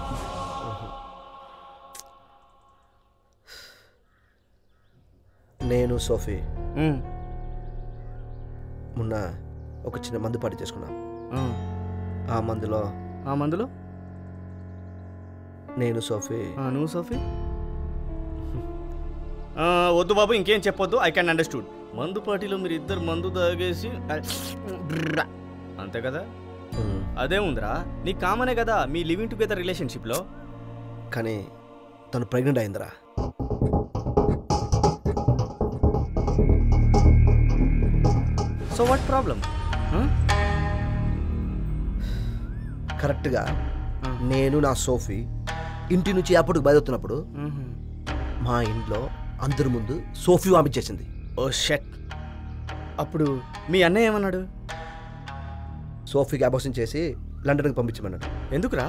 నేను సోఫీ మొన్న ఒక చిన్న మందు పార్టీ చేసుకున్నాం. ఆ మందులో ఆ మందులో నేను సోఫీ నువ్వు సోఫీ వద్దు బాబు, ఇంకేం చెప్పొద్దు. I can understood. మందు పార్టీలో మీరు ఇద్దరు మందు తాగేసి అంతే కదా? అదే ఉందిరా, నీకు కామనే కదా మీ లివింగ్ టుగెదర్ రిలేషన్షిప్లో. కానీ తను ప్రెగ్నెంట్ అయిందిరా. So what problem? కరెక్ట్గా నేను నా సోఫీ ఇంటి నుంచి అప్పటికి బయలుతున్నప్పుడు మా ఇంట్లో అందరి ముందు సోఫీ వామిచ్చేసింది. ఓ షట్. అప్పుడు మీ అన్నయ్య ఏమన్నాడు? సోఫీకి అబార్షన్ చేసి లండన్కి పంపించమన్నాడు. ఎందుకురా?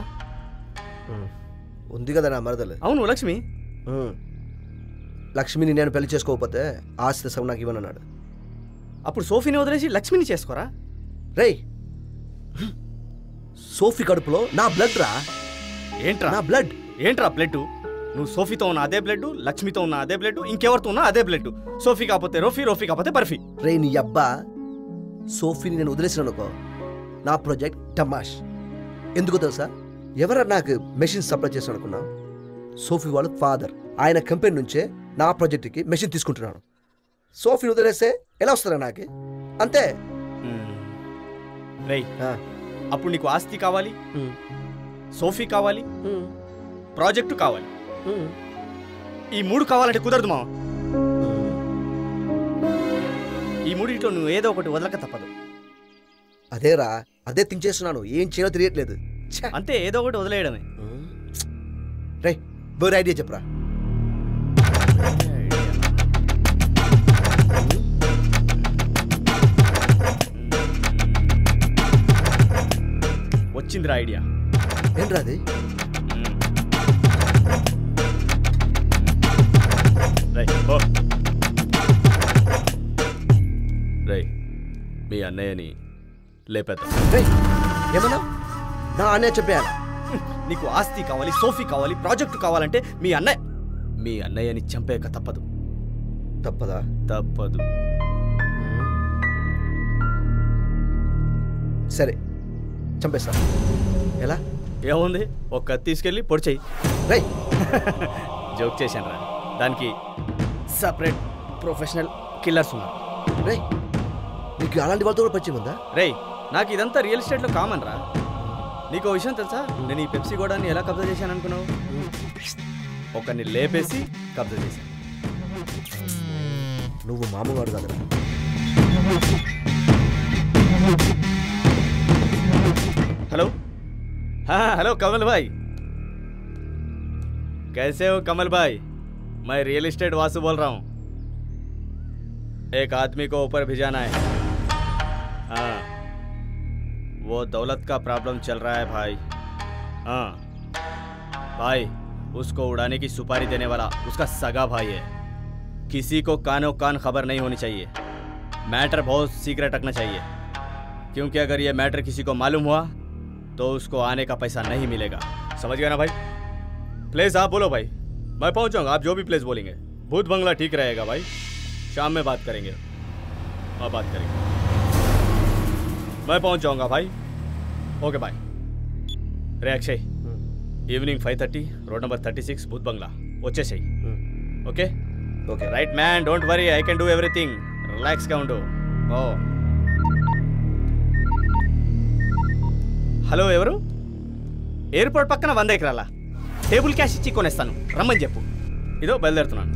ఉంది కదా నా మరదలు. అవును, లక్ష్మి. లక్ష్మిని నేను పెళ్లి చేసుకోకపోతే ఆస్తి సగం నాకు ఇవ్వనన్నాడు. అప్పుడు సోఫీని వదిలేసి లక్ష్మిని చేసుకోరా? రేయ్, సోఫీ కడుపులో నా బ్లడ్ రా. ఏంట్రా నా బ్లడ్? ఏంట్రా బ్లడ్? నువ్వు సోఫీతో ఉన్న అదే బ్లడ్, లక్ష్మితో ఉన్న అదే బ్లడ్, ఇంకెవరితో ఉన్నా అదే బ్లడ్. సోఫీ కాకపోతే రోఫీ, రోఫీ కాకపోతే బర్ఫీ. రే నీ అబ్బా, సోఫీని నేను వదిలేసిన అనుకో నా ప్రాజెక్ట్ టమాష్. ఎందుకో తెలుసా? ఎవరన్నా నాకు మెషిన్ సప్లై చేస్తాను అనుకున్నావు? సోఫీ వాళ్ళ ఫాదర్. ఆయన కంపెనీ నుంచే నా ప్రాజెక్ట్కి మెషిన్ తీసుకుంటున్నాను. సోఫీని వదిలేస్తే ఎలా వస్తారా నాకు? అంతే. రేయ్, అప్పుడు నీకు ఆస్తి కావాలి, సోఫీ కావాలి, ప్రాజెక్టు కావాలి. ఈ మూడు కావాలంటే కుదరదు మామ. ఈ మూడింట్లో నువ్వు ఏదో ఒకటి వదలక తప్పదు. అదేరా, అదే థింక్ చేస్తున్నాను. ఏం చేయాలో తెలియట్లేదు. అంతే, ఏదో ఒకటి వదిలేయడమే. రేయ్, వేరే ఐడియా చెప్పరా. వచ్చిందిరా ఐడియా. ఏంట్రా అది? రై, మీ అన్నయ్యని లేపేద్దాం. ఏమన్నా? నా అన్నయ్య చెప్పాను. నీకు ఆస్తి కావాలి, సోఫీ కావాలి, ప్రాజెక్టు కావాలంటే మీ అన్నయ్య మీ అన్నయ్యని చంపేక తప్పదు. తప్పదా? తప్పదు. సరే, చంపేస్తా. ఎలా? ఏముంది, ఒక కత్తి తీసుకెళ్ళి పొడి చెయ్యి. రై, జోక్ చేశాను రా. దానికి సపరేట్ ప్రొఫెషనల్ కిల్లర్స్ ఉన్నారు. రే, నీకు అలాంటి వాళ్ళతో కూడా పరిచయం ఉందా? రే, నాకు ఇదంతా రియల్ ఎస్టేట్లో కామన్ రా. నీకు విషయం తెలుసా? నేను ఈ పెప్సీ గోడాన్ని ఎలా కబ్జా చేశాను అనుకున్నావు? ఒకరిని లేపేసి కబ్జా చేశాను. నువ్వు మామూలు వాడు కదా. हाँ हेलो कमल भाई, कैसे हो कमल भाई? मैं रियल एस्टेट वासु बोल रहा हूँ। एक आदमी को ऊपर भिजाना है। हाँ, वो दौलत का प्रॉब्लम चल रहा है भाई। हाँ भाई, उसको उड़ाने की सुपारी देने वाला उसका सगा भाई है। किसी को कानो कान खबर नहीं होनी चाहिए। मैटर बहुत सीक्रेट रखना चाहिए, क्योंकि अगर ये मैटर किसी को मालूम हुआ तो उसको आने का पैसा नहीं मिलेगा। समझ गया ना भाई? प्लेस आप बोलो भाई, मैं पहुंचाऊंगा। आप जो भी प्लेस बोलेंगे। भूत बंगला ठीक रहेगा भाई। शाम में बात करेंगे। और बात करेंगे। मैं पहुंच जाऊंगा भाई। Okay bye. रे Akshay, evening five thirty road number thirty six భూత్ బంగ్లా వచ్చేసాయి. Okay okay right man, don't worry, I can do everything. రిలాక్స్గా ఉండు. ఓ హలో, ఎవరు? ఎయిర్పోర్ట్ పక్కన వంద ఎకరాల టేబుల్ క్యాష్ ఇచ్చి కొనేస్తాను, రమ్మని చెప్పు. ఇదో బయలుదేరుతున్నాను.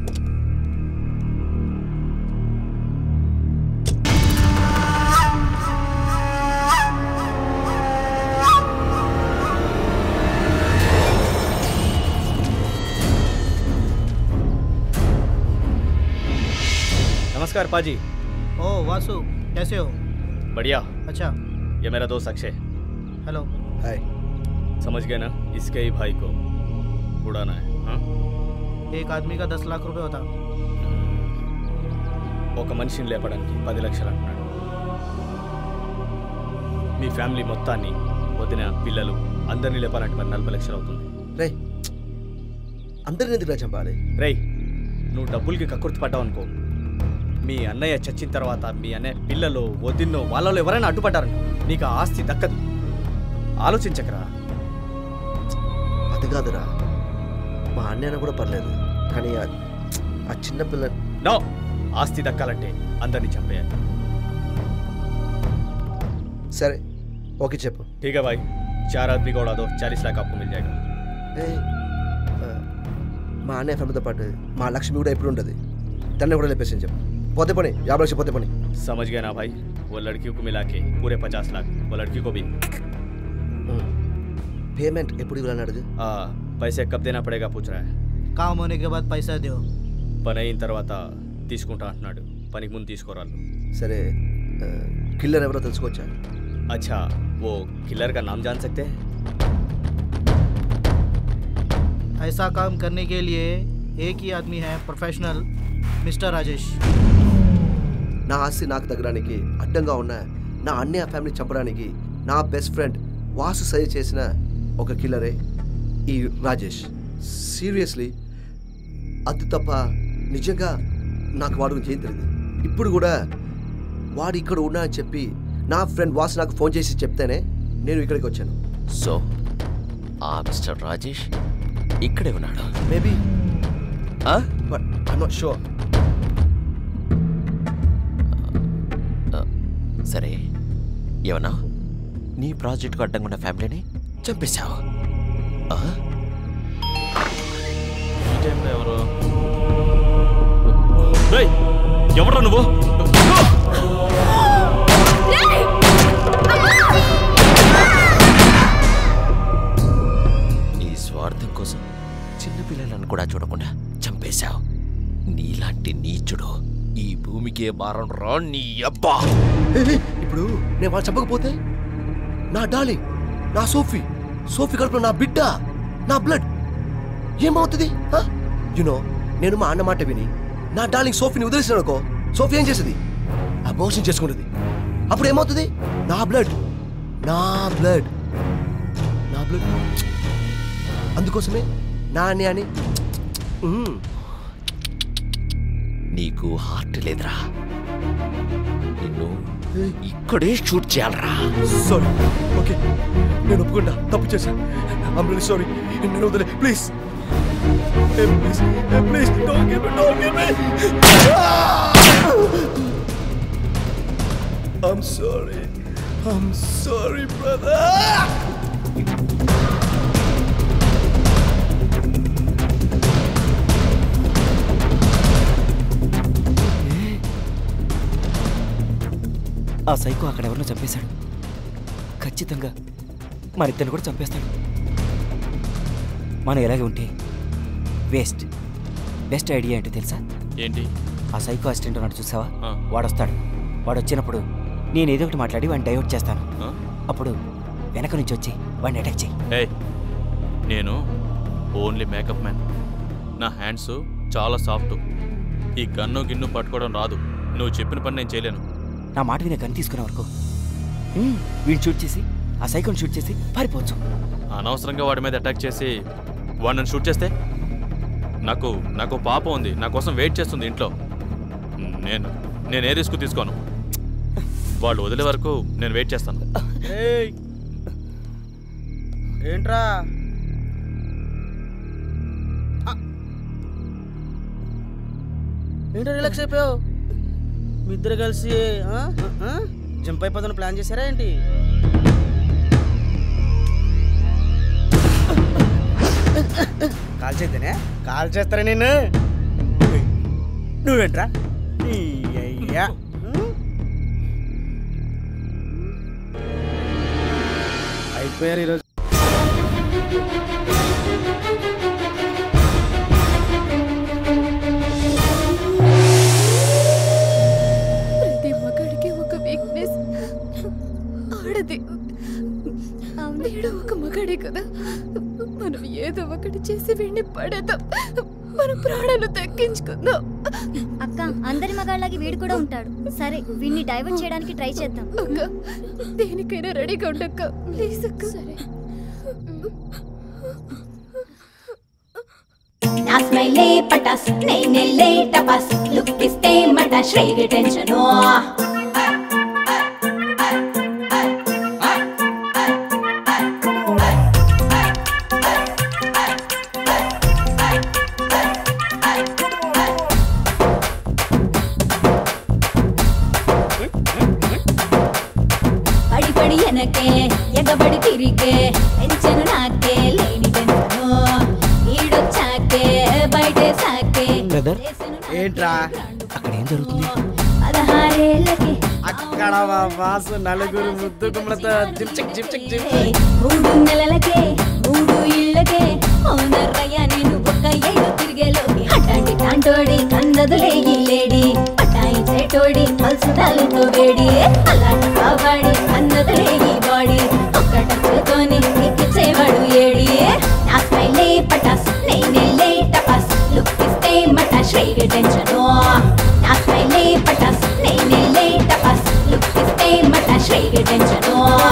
नमस्कार पाजी। ओ वासु, कैसे हो? बढ़िया। अच्छा, ये मेरा दोस्त अक्षय। हेलो। हाय। समझ गए ना, इसके ही भाई को उड़ाना है। हाँ? एक आदमी का दस लाख रुपए होता। ఒక మనిషిని లేపడానికి పది లక్షలు అంటున్నాడు. మీ ఫ్యామిలీ మొత్తాన్ని, వదిన, పిల్లలు అందరినీ లేపాలంటే మరి నలభై లక్షలు అవుతుంది. రే, అందరిని ఎందుకు చంపాలి? రే, నువ్వు డబ్బులకి కక్కుర్తి పడ్డావు అనుకో, మీ అన్నయ్య చచ్చిన తర్వాత మీ అన్నయ్య పిల్లలు, వదిన్నో, వాళ్ళలో ఎవరైనా అడ్డుపడ్డారు, నీకు ఆ ఆస్తి దక్కదు. ఆలోచించకరా. అది కాదురా, మా అన్నయ్య కూడా పర్లేదు, కానీ ఆ చిన్న పిల్ల. నో, ఆస్తి దక్కాలంటే అందరినీ చంపేయాలి. సరే ఓకే చెప్పు. ठीक है भाई, चार आदमी को उड़ा दो, चालीस लाख आपको मिल जाएगा. మా అన్నయ్య ఫ్యామిలీతో పాటు మా లక్ష్మి కూడా ఎప్పుడు ఉంటుంది, దాన్ని కూడా లేపేసి చెప్పు. పోతే పని, యాభై లక్షలు పోతే పని. समझ गया ना भाई? वो लड़कियों को मिला के पूरे पचास लाख, वो लड़की को भी. पेमेंट ఎప్పుడు ఇవ్వాలని అడుగు. पैसे कब देना पड़ेगा पूछ रहा है. काम होने के बाद पैसा दो. పని అయిన తర్వాత తీసుకుంటా అంటున్నాడు. పనికి ముందు తీసుకోరాళ్ళు. సరే, కిల్లర్ ఎవరో తెలుసుకోవచ్చా? अच्छा, वो किलर का नाम जान सकते हैं? ऐसा काम करने के लिए एक ही आदमी है, प्रोफेशनल, मिस्टर राजेश. నా ఆస్తి నాకు తగ్గడానికి అడ్డంగా ఉన్న నా అన్నయ్య ఫ్యామిలీ చంపడానికి నా బెస్ట్ ఫ్రెండ్ వాసు సజెస్ట్ చేసిన ఒక కిల్లరే ఈ రాజేష్. సీరియస్లీ, అది తప్ప నిజంగా నాకు వాడు గురించి ఏం తెలియదు. ఇప్పుడు కూడా వాడు ఇక్కడ ఉన్నా అని చెప్పి నా ఫ్రెండ్ వాసు నాకు ఫోన్ చేసి చెప్తేనే నేను ఇక్కడికి వచ్చాను. సో ఆ మిస్టర్ రాజేష్ ఇక్కడే ఉన్నాడు. Maybe, but I'm not sure. సరే, ఏమన్నా నీ ప్రాజెక్టుకు అడ్డంగా ఉన్న ఫ్యామిలీని చంపేశావు. ఈ టైంలో ఎవరు? ఎవరు నువ్వు? నీ స్వార్థం కోసం చిన్నపిల్లలను కూడా చూడకుండా చంపేశావు. నీలాంటి నీచుడు ఈ భూమికే భారం రా నీ అబ్బా. ఇప్పుడు నేను వాళ్ళు చంపకపోతే నా డార్లింగ్, నా సోఫీ, సోఫీ కడుపులో నా బిడ్డ, నా బ్లడ్ ఏమవుతుంది? యునో, నేను మా అన్న మాట విని నా డార్లింగ్ సోఫీని వదిలేసాను అనుకో, సోఫీ ఏం చేస్తుంది? అబోర్షన్ చేసుకుంటుంది. అప్పుడు ఏమవుతుంది? నా బ్లడ్, నా బ్లడ్, నా బ్లడ్. అందుకోసమే నా అన్నయ్యని. నీకు హార్ట్ లేదురా, నిన్ను ఇక్కడే షూట్ చేయాలరా. సారీ, ఓకే, నేను ఒప్పుకుంటా, తప్పు చేశాను. I'm really sorry. నేను వదిలే, please please please, don't give me, don't give me. I'm sorry, I'm sorry brother. ఆ సైకో అక్కడ ఎవరినో చంపేశాడు. ఖచ్చితంగా మరిద్దరిని కూడా చంపేస్తాడు. మనం ఎలాగే ఉంటే వేస్ట్. బెస్ట్ ఐడియా ఏంటో తెలుసా? ఏంటి? ఆ సైకో అసిస్టెంట్ ఉన్నాడు చూసావా, వాడు వస్తాడు. వాడు వచ్చినప్పుడు నేను ఏదో ఒకటి మాట్లాడి వాడిని డైవర్ట్ చేస్తాను. అప్పుడు వెనక నుంచి వచ్చి వాడిని అటాక్ చేయి. ఏయ్, నేను ఓన్లీ మేకప్ మ్యాన్. నా హ్యాండ్స్ చాలా సాఫ్ట్. ఈ గన్ను గిన్ను పట్టుకోవడం రాదు. నువ్వు చెప్పిన పని నేను చేయలేను. నా మాట వినే గన్ తీసుకునే వరకు వీడిని షూట్ చేసి ఆ సైకోని షూట్ చేసి పారిపోవచ్చు. అనవసరంగా వాడి మీద అటాక్ చేసి వాడిని షూట్ చేస్తే నాకు నాకు పాప ఉంది, నా కోసం వెయిట్ చేస్తుంది ఇంట్లో. నేను నేను ఏ రిస్క్ తీసుకోను. వాళ్ళు వదిలే వరకు నేను వెయిట్ చేస్తాను. ఏంట్రా ఏంటో రిలాక్స్ అయిపోయావు? మీ ఇద్దరు కలిసి జంప్ అయిపోతాను ప్లాన్ చేశారా ఏంటి? కాల్ చేద్దానే? కాల్ చేస్తారా నేను? నువ్వేంట్రా? అయ్యా అయిపోయారు ఈరోజు. ప్రతి మగాడికి ఒక వీక్నెస్. ఆడది వీడు ఒక మగాడే కదా, మనం ఏదో ఒకటి చేసి వీడిని పడేద్దాం, మన ప్రాణాలు దక్కించుకుందాం. అక్క, అందరి మగాళ్ళకి వీడు కూడా ఉంటాడు. సరే, వీడిని డైవర్ట్ చేయడానికి ట్రై చేద్దాం. అక్క, దేనికైనా రెడీగా ఉండక్క, ప్లీజ్ అక్క. సరే. నా స్మైలే పటాస్, నేనెల్లే టపాస్, లుక్ ఇస్తే మట శ్రీకి టెన్షను. పడి పడి ఎనకే ఎగబడి తిరిగే టెన్షన్ నాకే లేని టెన్షను. ఈడొచ్చాకే బయటే సాకే. బ్రదర్, ఏంట్రా అక్కడ ఏం జరుగుతుంది? పదహారేళ్ళకి అక్కడ మా బాసు నలుగురు ముద్దు గుమ్మలతో జిప్చిక్ జిప్చిక్ జిప్చిక్. మూడు నెలలకే మూడు ఇళ్ళకే ఓనర్రయ్యా నేను ఒక్క ఏడు తిరిగేలోకి. అట్లాంటి కాంటోడి కందదులే ఈ లేడీ, పటాయించేటోడి పల్సుదాలతో వేడి. అలాంటి కావాడి అన్నదులే ఈ బాడీ, ఒక్క టచ్తోనే ఎక్కించేవాడు ఏడి. నా స్మైలే పటాస్, నేనెల్లే టపాస్, లుక్ ఇస్తే మట శ్రీకి టెన్షను. నా స్మైలే పటాస్, నేనెల్లే టపాస్, లుక్ ఇస్తే మట శ్రీకి టెన్షను.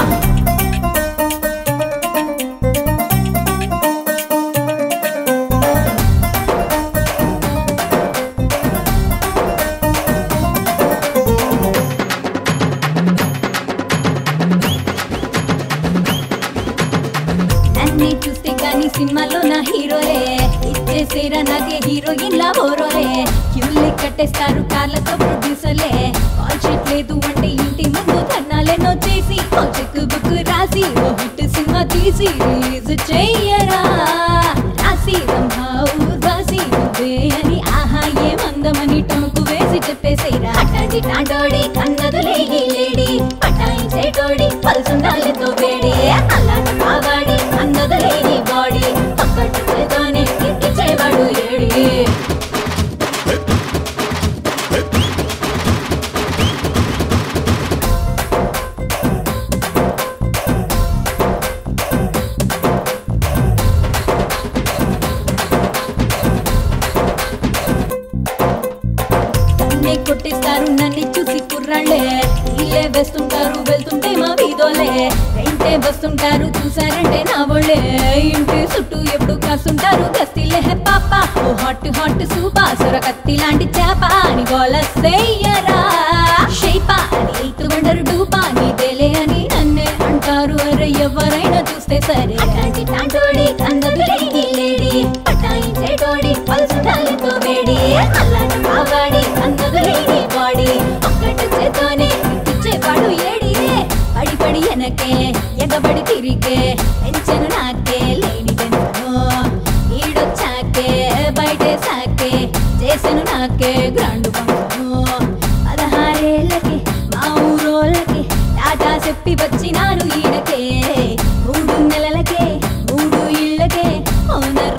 నన్నే చూస్తే కానీ సినిమాలో నా హీరోలే, ఇచ్చేసేరా నాకే హీరోయిన్ లా ఓరోలే. క్యూలే కట్టేస్తారు కార్లతో ప్రొడ్యూసర్లే, కాల్ షీట్ లేదు అంటే ఇంటి ముందు ధర్నాలెన్నో చేసి ఓ చెక్ బుక్ రాసి ఓ హిట్ సినిమా తీసి రిలీజ్ చెయ్యరా. రాసి రంభా ఊర్వాసి నువ్వే అని ఆహా ఏ మందమని టముకు వేసి చెప్పేసేరా. అట్లాంటి టాంటోడి కన్నదులే ఈ లేడీ, పటాయించేటోడి పల్సుండాలతో వేడి. అలాంటి కావాడి అన్నదులే ఈ బాడీ, ఒక్కటి చేతోనే ఎక్కించేవాడు ఏడి. నన్నే కొట్టిస్తారు నన్ను చూసి కుర్రాళ్ళే, ఇల్లే వేస్తుంటారు వెళ్తుంటే మా వీధోలే. రెంటే వస్తుంటారు చూసారంటే నా వాళ్ళే, ఇంటి చుట్టూ ఎప్పుడు కాస్తుంటారు గస్తీలే. పాప ఓ హాట్ హాట్ సూపా సొరకత్తి లాంటి చేప అని గోలసేయ్యరా. షేపా అని ఎయిత్ వండర్ డూపా నీదేలే అని నన్నే అంటారు. అరే ఎవరైనా చూస్తే సరే. అట్లాంటి టాంటోడి కందదులే ఈ లేడీ, పటాయించేటోడి పల్సుడాలతో వేడి. అలాంటి కావాడి అందదులే ఈ బాడీ, ఒక్కటి చేతోనే ఇచ్చేవాడు ఏడి. పడి పడి ఎనకే ఎగబడి తిరిగే టెన్షన్ నాకే లేని టెన్షను. ఈడొచ్చాకే బయటే సాకే చేసెను నాకే గ్రాండ్ ఫంక్షను. పదహారేళ్ళకి మా ఊరోళ్ళకి టాటా చెప్పి వచ్చినాను ఈడకే. మూడు నెలలకే మూడు ఇళ్ళకే ఓనర్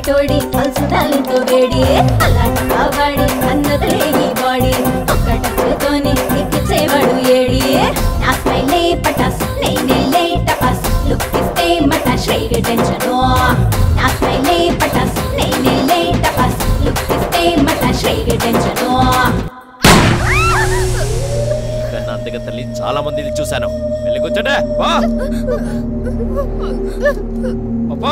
అలాంటోడి అల్సుదాలతో వేడి అలాంటి కావాడి అన్నదలే ఈ బాడీ ఒక్క టచ్తోని ఎక్కించేవాడు ఏడి నా స్మైలే పటాస్ నేనే టపాస్ లుక్ ఇస్తే మటాష్ రేగే టెన్షన్ నా స్మైలే పటాస్ నేనే టపాస్ లుక్ ఇస్తే మటాష్ రేగే టెన్షన్ కన్నా అంతగా తల్లి చాలా మందిని చూశాను. వెళ్ళి కూర్చోండి. అబ్బా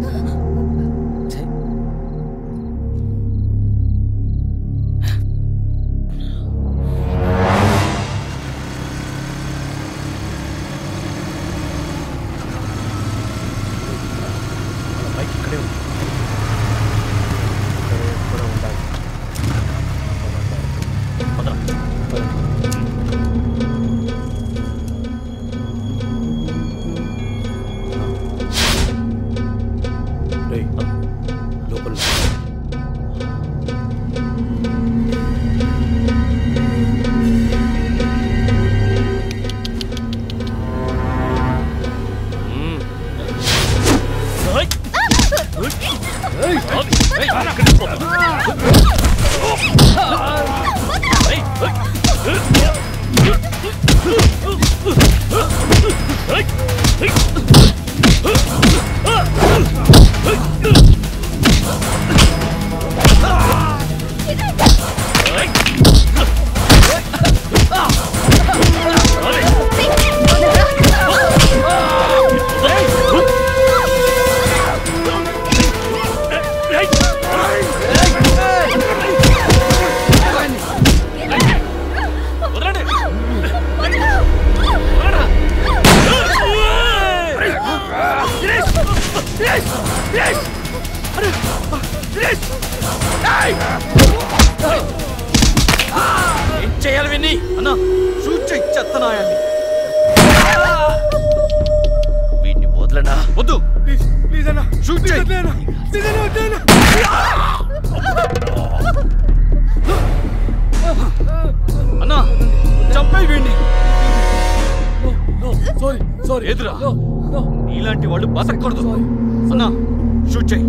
ఏం చేయాలి విన్ని అన్నా? షూట్ చేయి చెత్తనాయాన్ని. వీడిని వదలనా? వద్దు ప్లీజ్ ప్లీజ్ అన్నా షూట్ చేయి. అన్నా చంపేయి వీడిని. సారీ సారీ ఎదురా నీలాంటి వాళ్ళు బతకూడదు. అన్నా షూట్ చేయి.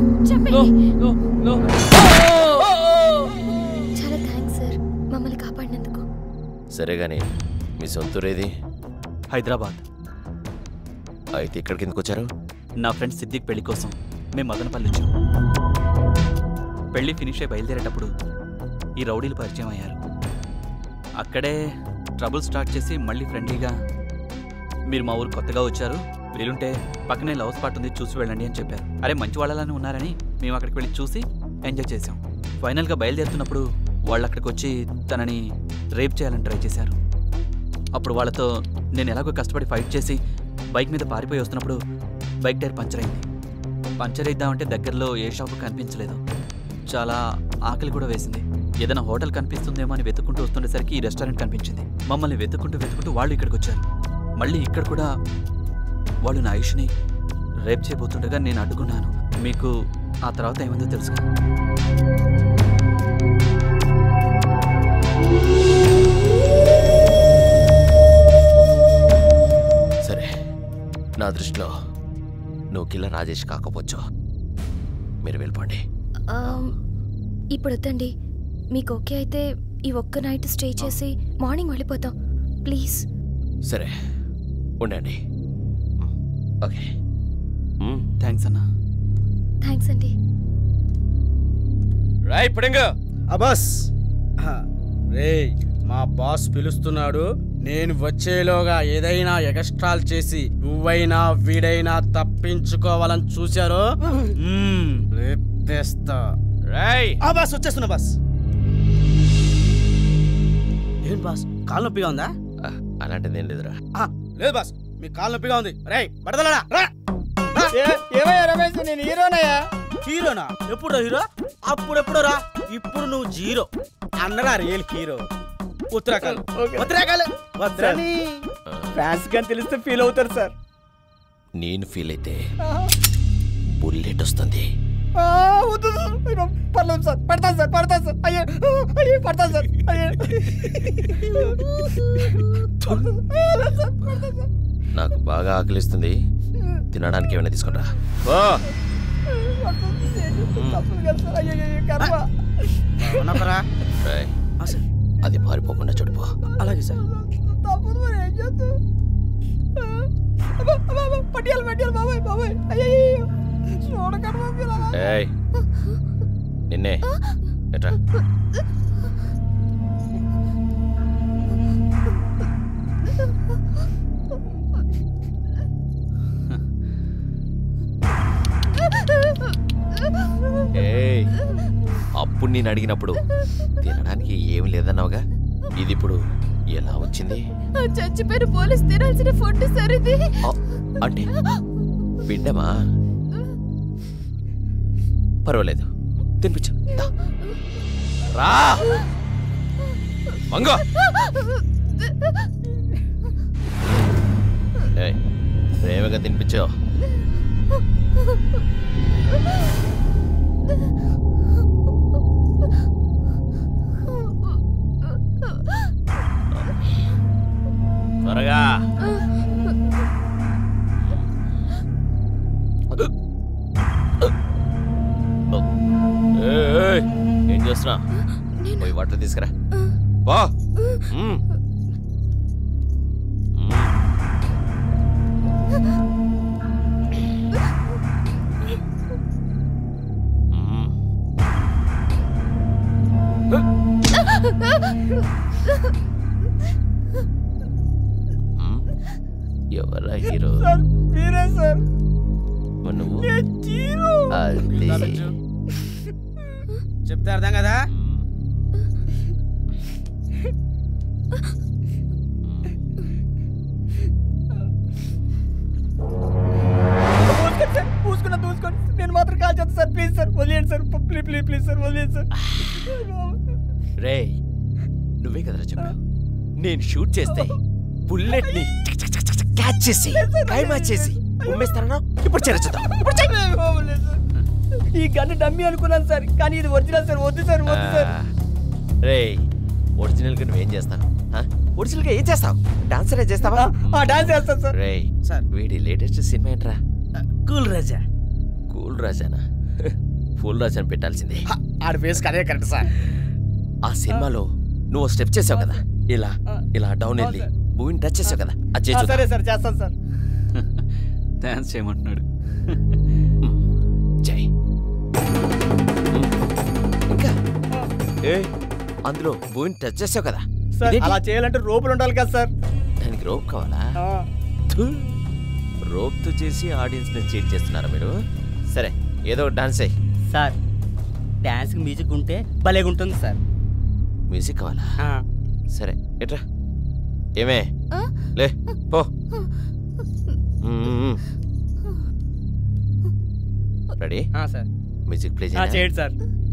చాలా థ్యాంక్స్ సార్ మమ్మల్ని కాపాడినందుకు. సరే గానీ మీ సొంతూరేది? హైదరాబాద్. అయితే ఇక్కడికి ఎందుకు వచ్చారు? నా ఫ్రెండ్ సిద్దిక్ పెళ్లి కోసం మేము మదనపల్లి వచ్చాం. పెళ్లి ఫినిష్ అయి బయలుదేరేటప్పుడు ఈ రౌడీలు పరిచయం అయ్యారు. అక్కడే ట్రబుల్ స్టార్ట్ చేసి మళ్ళీ ఫ్రెండ్లీగా మీరు మా ఊరు కొత్తగా వచ్చారు, వీలుంటే పక్కనే లవ్ స్పాట్ ఉంది చూసి వెళ్ళండి అని చెప్పారు. అరే మంచి వాళ్ళని ఉన్నారని మేము అక్కడికి వెళ్ళి చూసి ఎంజాయ్ చేసాం. ఫైనల్గా బయలుదేరుతున్నప్పుడు వాళ్ళు అక్కడికి వచ్చి తనని రేప్ చేయాలని ట్రై చేశారు. అప్పుడు వాళ్ళతో నేను ఎలాగో కష్టపడి ఫైట్ చేసి బైక్ మీద పారిపోయి వస్తున్నప్పుడు బైక్ టైర్ పంచర్ అయింది. పంచర్ ఇద్దామంటే దగ్గరలో ఏ షాపు కనిపించలేదు. చాలా ఆకలి కూడా వేసింది. ఏదైనా హోటల్ కనిపిస్తుందేమో అని వెతుక్కుంటూ వస్తుండేసరికి ఈ రెస్టారెంట్ కనిపించింది. మమ్మల్ని వెతుక్కుంటూ వెతుక్కుంటూ వాళ్ళు ఇక్కడికి వచ్చారు. మళ్ళీ ఇక్కడ కూడా వాళ్ళు నా ఆయుష్ని రేప్ చేయబోతుండగా నేను అడ్డుకున్నాను. మీకు ఆ తర్వాత ఏమైందో తెలుసు. సరే నా దృష్టిలో నువ్వు కిల్లర్ రాజేష్ కాకపోవచ్చు. మీరు వెళ్ళిపోండి. ఇప్పుడు వద్దండి. మీకు ఓకే అయితే ఈ ఒక్క నైట్ స్టే చేసి మార్నింగ్ వెళ్ళిపోతాం ప్లీజ్. సరే ఉండండి. ఓకే థ్యాంక్స్ అన్నా. థ్యాంక్స్ అండి. రాయ్ పడింగ అబాస్. రే మా బాస్ పిలుస్తున్నాడు. నేను వచ్చేలోగా ఏదైనా ఎగస్ట్రాల్ చేసి నువ్వైనా వీడైనా తప్పించుకోవాలని చూశారో రేపేస్తా. రాయ్ ఆ బాస్ వచ్చేస్తున్నా బాస్. ఏం బాస్ కాలు నొప్పిగా ఉందా? అలాంటిది ఏం లేదురా. లేదు బాస్ మీ కాలు నొప్పిగా ఉంది. రే బడదలడా. ఏమయ్యా రమేష్, నేను హీరోనయ్యా. హీరోనా? ఎప్పుడు హీరో? అప్పుడెప్పుడు రా. ఇప్పుడు నువ్వు జీరో. అన్నరా రియల్ హీరో. ఉత్తరాఖండ్ ఉత్తరాఖండ్ వద్దని ఫ్యాన్స్ కానీ తెలిస్తే ఫీల్ అవుతారు సార్. నేను ఫీల్ అయితే బుల్లెట్ వస్తుంది. పర్లేదు సార్, పడతాను సార్, పడతాను సార్. అయ్యో అయ్యో పడతాను సార్. అయ్యో నాకు బాగా ఆకలిస్తుంది, తినడానికి ఏమైనా తీసుకుంటా. అది పారిపోకుండా చూడిపో. అలాగే సార్. ఏయ్ నిన్నే ఎట్రా. ఏయ్ అప్పుడు నేను అడిగినప్పుడు తినడానికి ఏమి లేదన్నావుగా, ఇది ఇప్పుడు ఎలా వచ్చింది? చచ్చిపోయిన పోలీస్ తినాల్సిన ఫుడ్ సార్ ఇది. అంటే పిండమా? పర్వాలేదు, తినిపించు. రా మంగో. ఏయ్ ప్రేమగా తినిపించు. త్వరగా. ఏం చేస్తున్నా? పోయి వాటర్ తీసుకురా. బా ఎవరా హీరో? మీరే సార్. నువ్వు చెప్తే అర్థం కదా. పూసుకున్నా దూసుకోండి, నేను మాత్రం కాల్ చేస్తాను సార్. ప్లీజ్ సార్ వదిలేండి sir. Please please please sir వదిలేండి సార్. రే నువ్వే కదరా చెప్పావు నేను షూట్ చేస్తే బుల్లెట్ ని క్యాచ్ చేసి కైమా చేసి ఉమ్మేస్తాను. ఇప్పుడు చేరచుద్దాం. ఈ గన్ను డమ్మీ అనుకున్నాను సార్, కానీ ఇది ఒరిజినల్ సార్. వద్దు సార్ వద్దు సార్. రే ఒరిజినల్ గా నువ్వేం చేస్తాను? ఒరిజినల్ గా ఏం చేస్తావు? డాన్సర్ చేస్తావా? డాన్స్ చేస్తాను సార్. రే సార్ వీడి లేటెస్ట్ సినిమా ఏంట్రా? కూల్ రాజా. కూల్ రాజానా? ఫుల్ రాజా అని పెట్టాల్సిందే. ఆడి ఫేస్ కదే కరెక్ట్ సార్. ఆ సినిమాలో నువ్వు స్టెప్ చేసావు కదా, ఇలా ఇలా డౌన్ వెళ్ళి భూమిని టచ్ చేసావు కదా, అది చేసి. సరే సార్ చేస్తాను సార్. డాన్స్ చేయమంటున్నాడు. జై ఇంకా ఏ అందులో భూమిని టచ్ చేసావు కదా సార్. అలా చేయాలంటే రోపులు ఉండాలి కదా సార్. దానికి రోప్ కావాలా? రోప్తో చేసి ఆడియన్స్ ని చీట్ చేస్తున్నారా మీరు? సరే ఏదో డాన్స్ అయ్యి సార్. డాన్స్ మ్యూజిక్ ఉంటే భలేగా ఉంటుంది సార్. మ్యూజిక్ కావాలా? సరే ఎట్రా. ఏమే లే పో. రెడీ? సార్. మ్యూజిక్ ప్లే చేయండి సార్.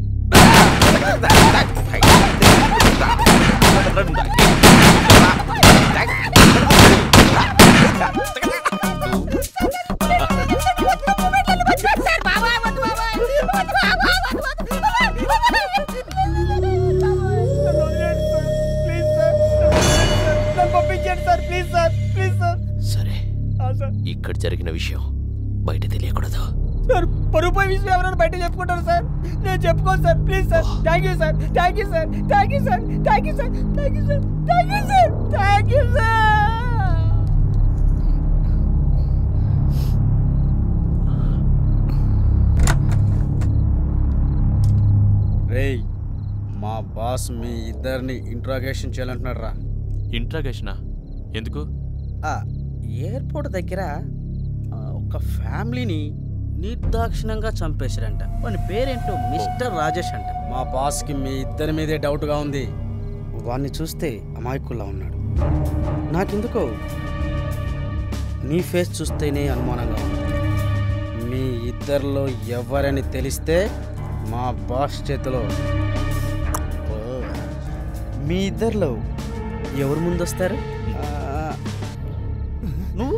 సరే ఇక్కడ జరిగిన విషయం బయట తెలియకూడదు. సార్ పరుపై విషయం ఎవరైనా బయట చెప్పుకుంటారు సార్. నేను చెప్పుకోను sir. Please sir. Thank you sir. Thank you sir. Thank you sir. Thank you sir. Thank you sir. Thank you sir. Thank you sir. రేయ్ మా బాస్ మీ ఇద్దరిని ఇంట్రాగేషన్ చేయాలంటున్నాడు రా. ఇంట్రాగేషనా? ఎందుకు? ఎయిర్పోర్ట్ దగ్గర ఒక ఫ్యామిలీని నిర్దాక్షిణంగా చంపేశారంట. వాని పేరేంటో మిస్టర్ రాజేష్ అంట. మా బాస్కి మీ ఇద్దరి మీదే డౌట్గా ఉంది. వాడిని చూస్తే అమాయకుల్లా ఉన్నాడు. నాకెందుకో నీ ఫేస్ చూస్తేనే అనుమానంగా ఉంది. మీ ఇద్దరిలో ఎవరని తెలిస్తే మా బాస్ చేతిలో. మీ ఇద్దరిలో ఎవరు ముందొస్తారు? నువ్వు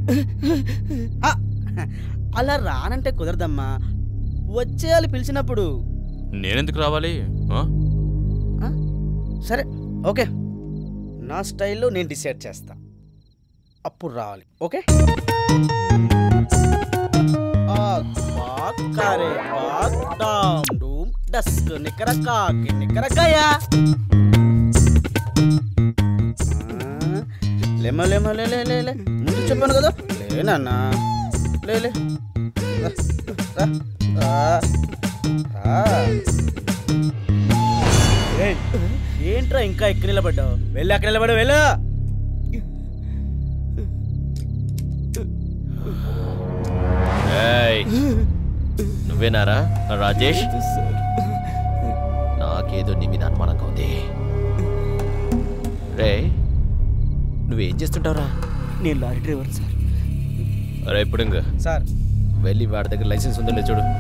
అలా రానంటే కుదరదమ్మా. వచ్చేయాలి పిలిచినప్పుడు. నేనెందుకు రావాలి? సరే ఓకే, నా స్టైల్లో నేను డిసైడ్ చేస్తా. అప్పుడు రావాలి. ఓకే. బాక్ కారే బాక్ డామ్ డూమ్ డస్క్ నికర కాకి నికర గయా లేమ లేమ లే లే లే లే ముందు చెప్పాను కదా లేనన్నా లే లే రా, రా, రా, రా. ఏయ్, ఏంట్రా ఇంకా ఎక్కడ నిలబడ్డావు? వెళ్ళి అక్కడ నిలబడ వెళ్ళు. నువ్వేనారా రాజేష్? నాకేదో నీ మీద అనుమానంగా ఉంది. రే నువ్వేం చేస్తుంటావురా? నేను లారీ డ్రైవర్ సార్. అరే ఇప్పుడు ఇంకా సార్ వెళ్ళి వాడి దగ్గర లైసెన్స్ ఉందో లేదు చూడు.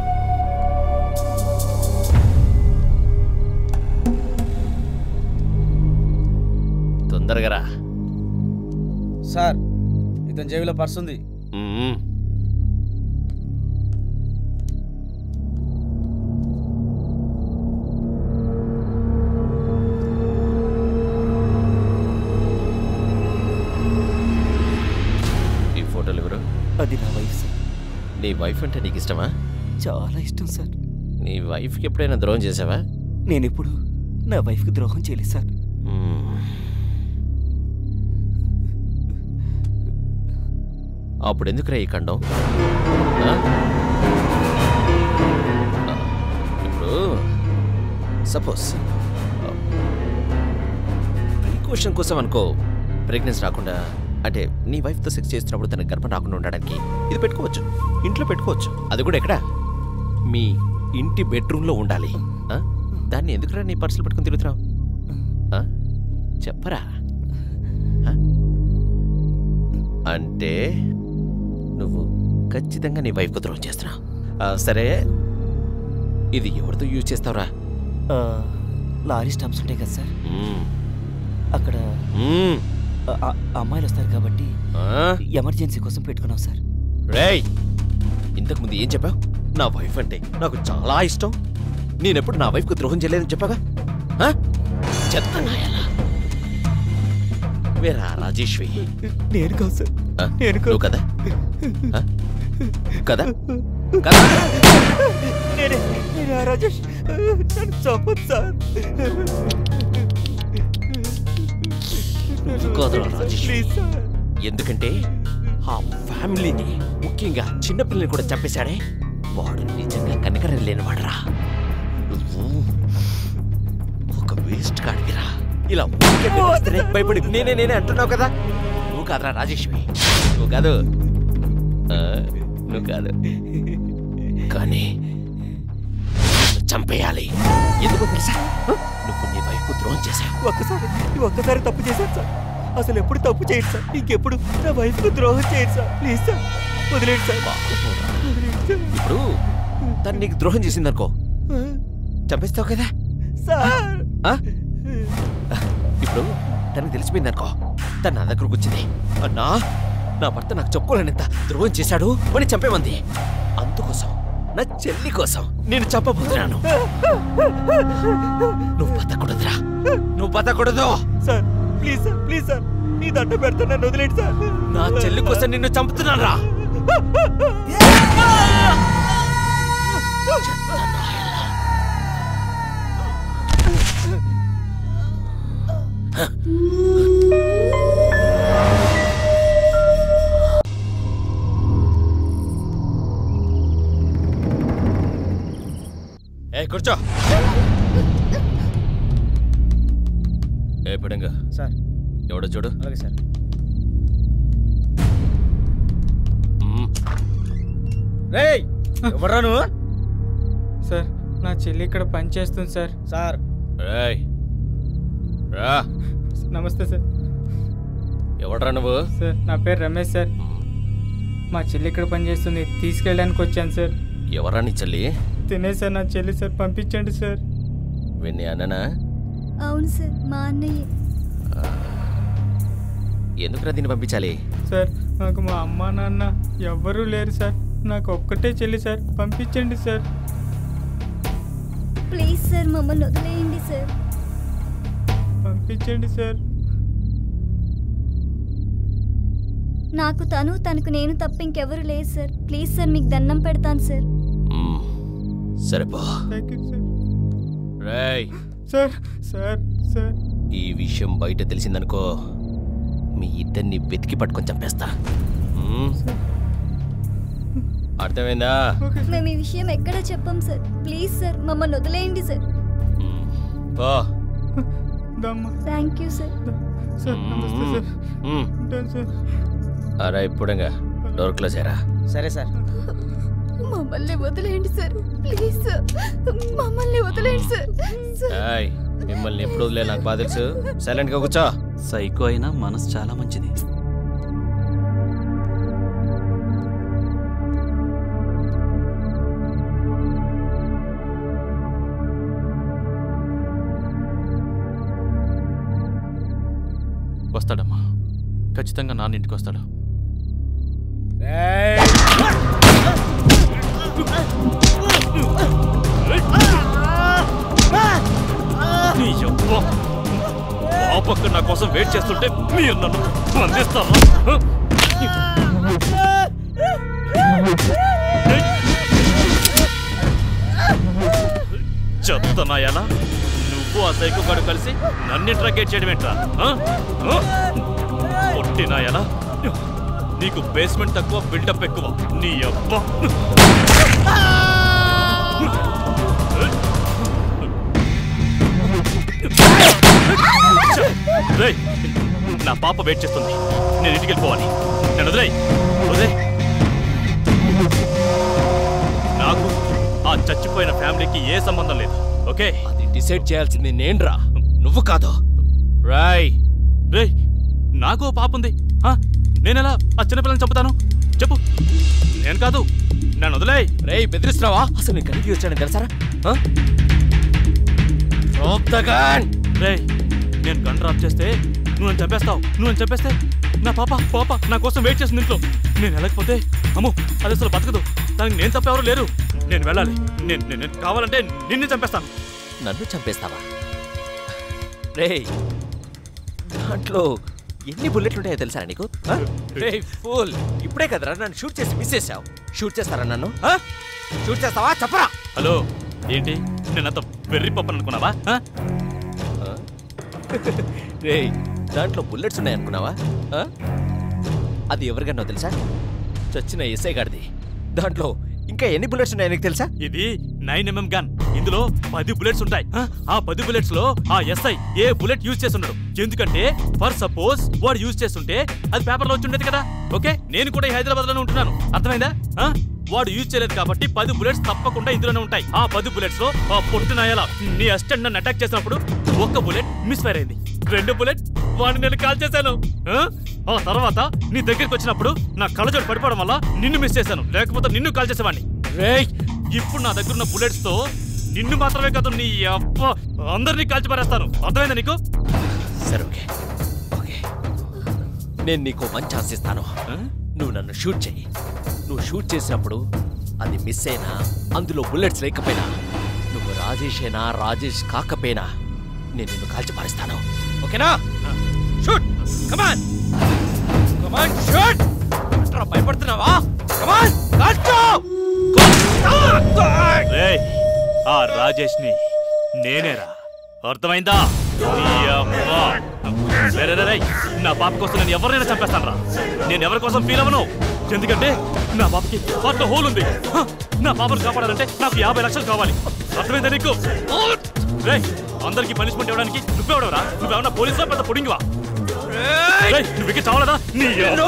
తొందరగా రా. సార్ ఇతని జేబులో పర్స్ ఉంది. ఈ ఫోటోలు ఎవరు? అది నా వైఫ్ సార్. నీ వైఫ్ అంటే నీకు ఇష్టమా? చాలా ఇష్టం సార్. నీ వైఫ్కి ఎప్పుడైనా ద్రోహం చేసావా? నేను ఇప్పుడు నా వైఫ్కి ద్రోహం చేయలేదు సార్. అప్పుడు ఎందుకురా ఈ ఖండం? ఇప్పుడు సపోజ్ ప్రికాషన్ కోసం అనుకో, ప్రెగ్నెన్సీ రాకుండా అంటే నీ వైఫ్తో సెక్స్ చేస్తున్నప్పుడు తనకి గర్భం రాకుండా ఉండడానికి ఇది పెట్టుకోవచ్చు, ఇంట్లో పెట్టుకోవచ్చు. అది కూడా ఎక్కడ? మీ ఇంటి బెడ్రూమ్లో ఉండాలి. దాన్ని ఎందుకురా నీ పర్సులు పెట్టుకుని తిరుగుతున్నావు? చెప్పరా? అంటే నువ్వు ఖచ్చితంగా నీ వైఫ్కు ద్రోహం చేస్తున్నావు. సరే ఇది ఎవరితో యూజ్ చేస్తావురా? లారీ స్టాంప్స్ ఉంటాయి కదా సార్, అక్కడ అమ్మాయిలు వస్తారు కాబట్టి ఎమర్జెన్సీ కోసం పెట్టుకున్నాం సార్. రేయ్ ఇంతకు ముందు ఏం చెప్పావు? నా వైఫ్ అంటే నాకు చాలా ఇష్టం, నేనెప్పుడు నా వైఫ్కు ద్రోహం చేయలేదని చెప్పాగా? చెత్త నాయాలా? వేరా రాజేష్వి? నేను కాదు సార్. నేను నువ్వు కదా కదా కదా నేనే నేనే రాజేష్. నన్ను చంపొద్దు సార్. ఎందుకంటే ఆ ఫ్యామిలీని ముఖ్యంగా చిన్నపిల్లని కూడా చంపేశాడే వాడు నిజంగా కనికరం లేనివాడరా. నువ్వు ఒక వేస్ట్ కాడికిరా. ఇలా భయపడి నేనే నేనే అంటున్నావు కదా. నువ్వు కాదురా రాజేష్వి, నువ్వు కాదు, నువ్వు కాదు. కానీ చంపేయాలి. ఎందుకో తెలుసా? నువ్వు నీ వైపు ద్రోహం చేశావు. ఒక్కసారి ఒక్కసారి తప్పు చేశాను సార్. అసలు ఎప్పుడు తప్పు చేయడు సార్. ఇంకెప్పుడు నా వైఫ్కు ద్రోహం చేయడు సార్. ప్లీజ్ సార్ వదిలేండి సార్. ఇప్పుడు తను నీకు ద్రోహం చేసిందనుకో, చంపేస్తావు కదా సార్. ఇప్పుడు తనకు తెలిసిపోయిందనుకో, తను నా దగ్గరకు వచ్చింది, అన్నా నా భర్త నాకు చెప్పుకోలేనంత ద్రోహం చేశాడు అని చంపేమంది. అందుకోసం నా చెల్లి కోసం నేను చంపబోతున్నాను. నువ్వు బతకూడదురా, నువ్వు బతకూడదు sir. Please sir, please sir, నీ దండ పెడతా, నన్ను వదిలేండి సార్. నా చెల్లి కోసం నిన్ను చంపుతున్నాను రా. ఏ కూర్చో. ఏ పడంగా సార్. ఎవడో చూడు. అలాగే సార్. రేయ్ ఎవడ్రా నువ్వు? సార్ నా చెల్లి ఇక్కడ పని చేస్తుంది సార్. సార్ రేయ్ రా. నమస్తే సార్. ఎవడ్రా నువ్వు? సార్ నా పేరు రమేష్ సార్. మా చెల్లి ఇక్కడ పని చేస్తుంది, తీసుకెళ్ళడానికి వచ్చాను సార్. ఎవరా నీ చెల్లి? తినే సార్ నా చెల్లి సార్, పంపించండి సార్. విన్నీ అన్ననా? అవును సార్, మా అన్నయ్య. ఎందుకురా దీన్ని పంపించాలి? సార్ నాకు మా అమ్మ నాన్న ఎవ్వరూ లేరు సార్, నాకు ఒక్కటే చెల్లి సార్, పంపించండి సార్. ప్లీజ్ సార్ మమ్మల్ని వదిలేయండి సార్. పంపించండి సార్. నాకు తను తనకు నేను తప్ప ఇంకెవరు లేదు సార్. ప్లీజ్ సార్ మీకు దండం పెడతాను సార్. సరేపో. రేయ్ సార్ సార్ సార్ ఈ విషయం బయట తెలిసిందనుకో మీ ఇద్దరిని వెతికి పట్టుకొని చంపేస్తా. అర్థమైందా? మేము ఈ విషయం ఎక్కడ చెప్పం సార్. ప్లీజ్ సార్ మమ్మల్ని వదిలేయండి సార్. Thank you sir. అరా ఇప్పుడుగా డోర్ క్లోజ్ అయ్యారా? సరే సార్. మమ్మల్ని వదిలేయండి సార్. ప్లీజ్ సార్ మమ్మల్ని వదిలేయండి సార్. మిమ్మల్ని ఎప్పుడు వదిలే నాకు బాగా తెలుసు. సైలెంట్ గా కూర్చో. సైకో అయినా మనసు చాలా మంచిది. వస్తాడమ్మా, ఖచ్చితంగా నాన్న ఇంటికి వస్తాడు. పాపక్క నా కోసం వెయిట్ చేస్తుంటే మీరు నన్ను అందిస్తారా? చెప్తున్నాయాలా నువ్వు ఆ సైకో గాడు కలిసి నన్ను ఇంట్రాగేట్ చేయడం ఏంట్రా? పొట్టినాయాలా నీకు బేస్మెంట్ తక్కువ బిల్డప్ ఎక్కువ. నీ అబ్బా రేయ్, నా పాప వెయిట్ చేస్తుంది. నేను ఇంటికి వెళ్ళిపోవాలి. నేను వదిలే వదిలే నాకు ఆ చచ్చిపోయిన ఫ్యామిలీకి ఏ సంబంధం లేదు. ఓకే, అది డిసైడ్ చేయాల్సింది నేనురా, నువ్వు కాదు. రాయ్ రేయ్, నాకు పాప ఉంది. నేనెలా ఆ చిన్నపిల్లని చంపుతాను చెప్పు? నేను కాదు, నన్ను వదిలే. రేయ్ బెదిరిస్తున్నావా? అసలు నేను కలిగి వచ్చాను తెలుసారా? రేయ్, నేను గన్ డ్రాప్ చేస్తే నువ్వు నన్ను చంపేస్తావు. నువ్వు నన్ను చంపేస్తే నా పాప పాప నా కోసం వెయిట్ చేస్తుంది ఇంట్లో. నేను వెళ్ళకపోతే అమ్మో అది అసలు బతకదు. దానికి నేను తప్ప ఎవరు లేరు. నేను వెళ్ళాలి. నేను నేను కావాలంటే నిన్ను చంపేస్తాను. నన్ను చంపేస్తావా? రేయ్, దాంట్లో ఎన్ని బుల్లెట్లు ఉంటాయో తెలుసా నీకు? రేయ్ ఫూల్, ఇప్పుడే కదరా నన్ను షూట్ చేసి మిస్ చేసావు. షూట్ చేస్తారా నన్ను? షూట్ చేస్తావా చెప్పరా? హలో, ఏంటి నేనంత వెర్రి పప్పని అనుకున్నావా? రేయ్, దాంట్లో బుల్లెట్స్ ఉన్నాయనుకున్నావా? అది ఎవరికన్నా తెలుసా? చచ్చిన ఎస్ఐ గారిది. దాంట్లో ఇంకా ఎన్ని బుల్లెట్స్ ఉన్నాయో నీకు తెలుసా? ఇది నైన్ ఎంఎం గన్. ఇందులో పది బుల్లెట్స్ ఉంటాయి. ఆ పది బుల్లెట్స్ లో ఆ ఎస్ఐ ఏ బుల్లెట్ యూజ్ చేస్తున్నాడు. ఎందుకంటే ఫర్ సపోజ్ వాడు యూజ్ చేస్తుంటే అది పేపర్ లో వచ్చి ఉండేది కదా. ఓకే, నేను కూడా హైదరాబాద్ లోనే ఉంటున్నాను. అర్థమైందా? వాడు యూజ్ చేయలేదు కాబట్టి పది బుల్లెట్స్ తప్పకుండా ఇందులోనే ఉంటాయి. ఆ పది బుల్లెట్స్ లో ఆ పొట్టునాయాలా నీ అసిస్టెంట్ నన్ను అటాక్ చేసినప్పుడు ఒక్క బుల్లెట్ మిస్ ఫైర్ అయింది. రెండు బుల్లెట్ వాడిని నేను కాల్ చేశాను. ఆ తర్వాత నీ దగ్గరికి వచ్చినప్పుడు నా కళ్ళజోడు పడిపోవడం వల్ల నిన్ను మిస్ చేశాను. లేకపోతే నిన్ను కాల్ చేసేవాడిని. రేయ్, ఇప్పుడు నా దగ్గర ఉన్న బుల్లెట్స్ తో నిన్ను మాత్రమే కాదు నీ అబ్బ అందరినీ కాల్చి పారేస్తాను. అర్థమైందా నీకు? సరే ఓకే ఓకే, నేను నీకు మంచి ఛాన్స్ ఇస్తాను. నువ్వు నన్ను షూట్ చెయ్యి. నువ్వు షూట్ చేసినప్పుడు అది మిస్ అయినా, అందులో బుల్లెట్స్ లేకపోయినా, నువ్వు రాజేష్ అయినా రాజేష్ కాకపోయినా నేను నిన్ను కాల్చి పారేస్తాను. ఓకేనా? Shoot, come on come on shoot. అంటారా భయపడుతున్నావా? కమాన్ కాల్చు. రేయ్, ఆ రాజేష్ ని నేనేరా. అర్థమైందా? నా పాప కోసం నేను ఎవరినైనా చంపేస్తాను రా. నేను ఎవరి కోసం ఫీల్ అవ్వను. ఎందుకంటే నా పాపకి వాటిలో హోల్ ఉంది. నా పాపను కాపాడాలంటే నాకు యాభై లక్షలు కావాలి. అర్థమైందా నీకు? రేయ్, అందరికి పనిష్మెంట్ ఇవ్వడానికి నువ్వెవడవరా? నువ్వేమన్నా పోలీసులా పెద్ద పుడింగివా? నువ్వు ఇక చావలేదా? నీ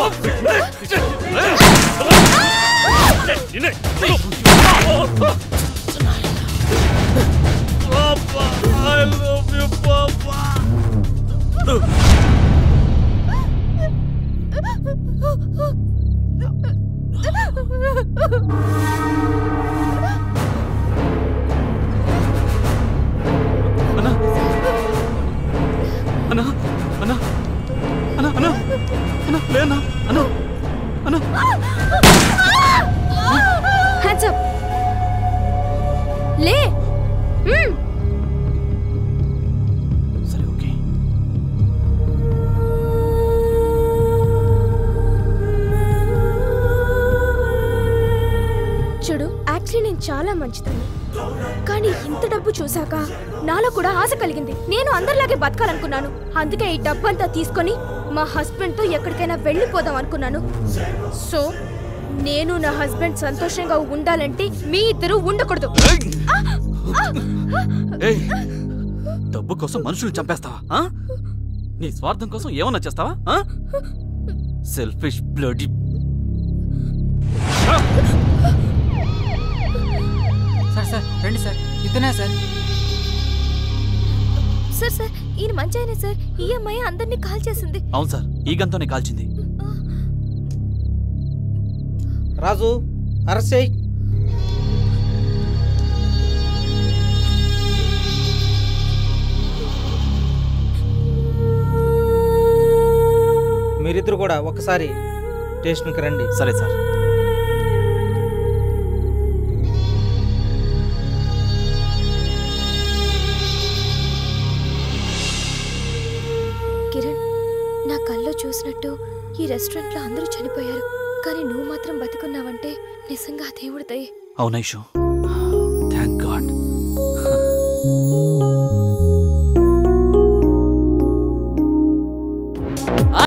I love you, Papa. అన్నా అన్నా అన్నా అన్నా అన్నా అన్నా లేనా అన్నా అన్నా హ్యాండ్స్ అప్. లే. సరే ఓకే. చూడు, యాక్చువల్లీ నేను చాలా మంచిదాన్ని. కానీ ఇంత డబ్బు చూసాక నాలో కూడా ఆశ కలిగింది. నేను అందరిలాగే బతకాలనుకున్నాను. అందుకే ఈ డబ్బు అంతా తీసుకొని మా హస్బెండ్తో ఎక్కడికైనా వెళ్ళిపోదాం అనుకున్నాను. సో నేను నా హస్బెండ్ సంతోషంగా ఉండాలంటే మీ ఇద్దరు ఉండకూడదు. డబ్బు కోసం మనుషులు చంపేస్తావా? నీ స్వార్థం కోసం ఏమన్నా చేస్తావా? Selfish bloody. సార్ సార్ రండి సార్, ఇతనే సార్. సార్ సార్ ఈయన మంచి అయినా సార్. ఈ అమ్మాయి అందరినీ కాల్ చేసింది. అవును సార్, ఈ గంతోనే కాల్చింది. రాజు అరెస్ట్ చేయి. మీరిద్దరు కూడా ఒకసారి స్టేషన్కి రండి. సరే సార్. కిరణ్, నా కల్లో చూసినట్టు ఈ రెస్టారెంట్లో అందరూ చనిపోయారు, కానీ నువ్వు మాత్రం బతికున్నావంటే నిజంగా దేవుడి దయ. అవునైషు, థ్యాంక్ గాడ్.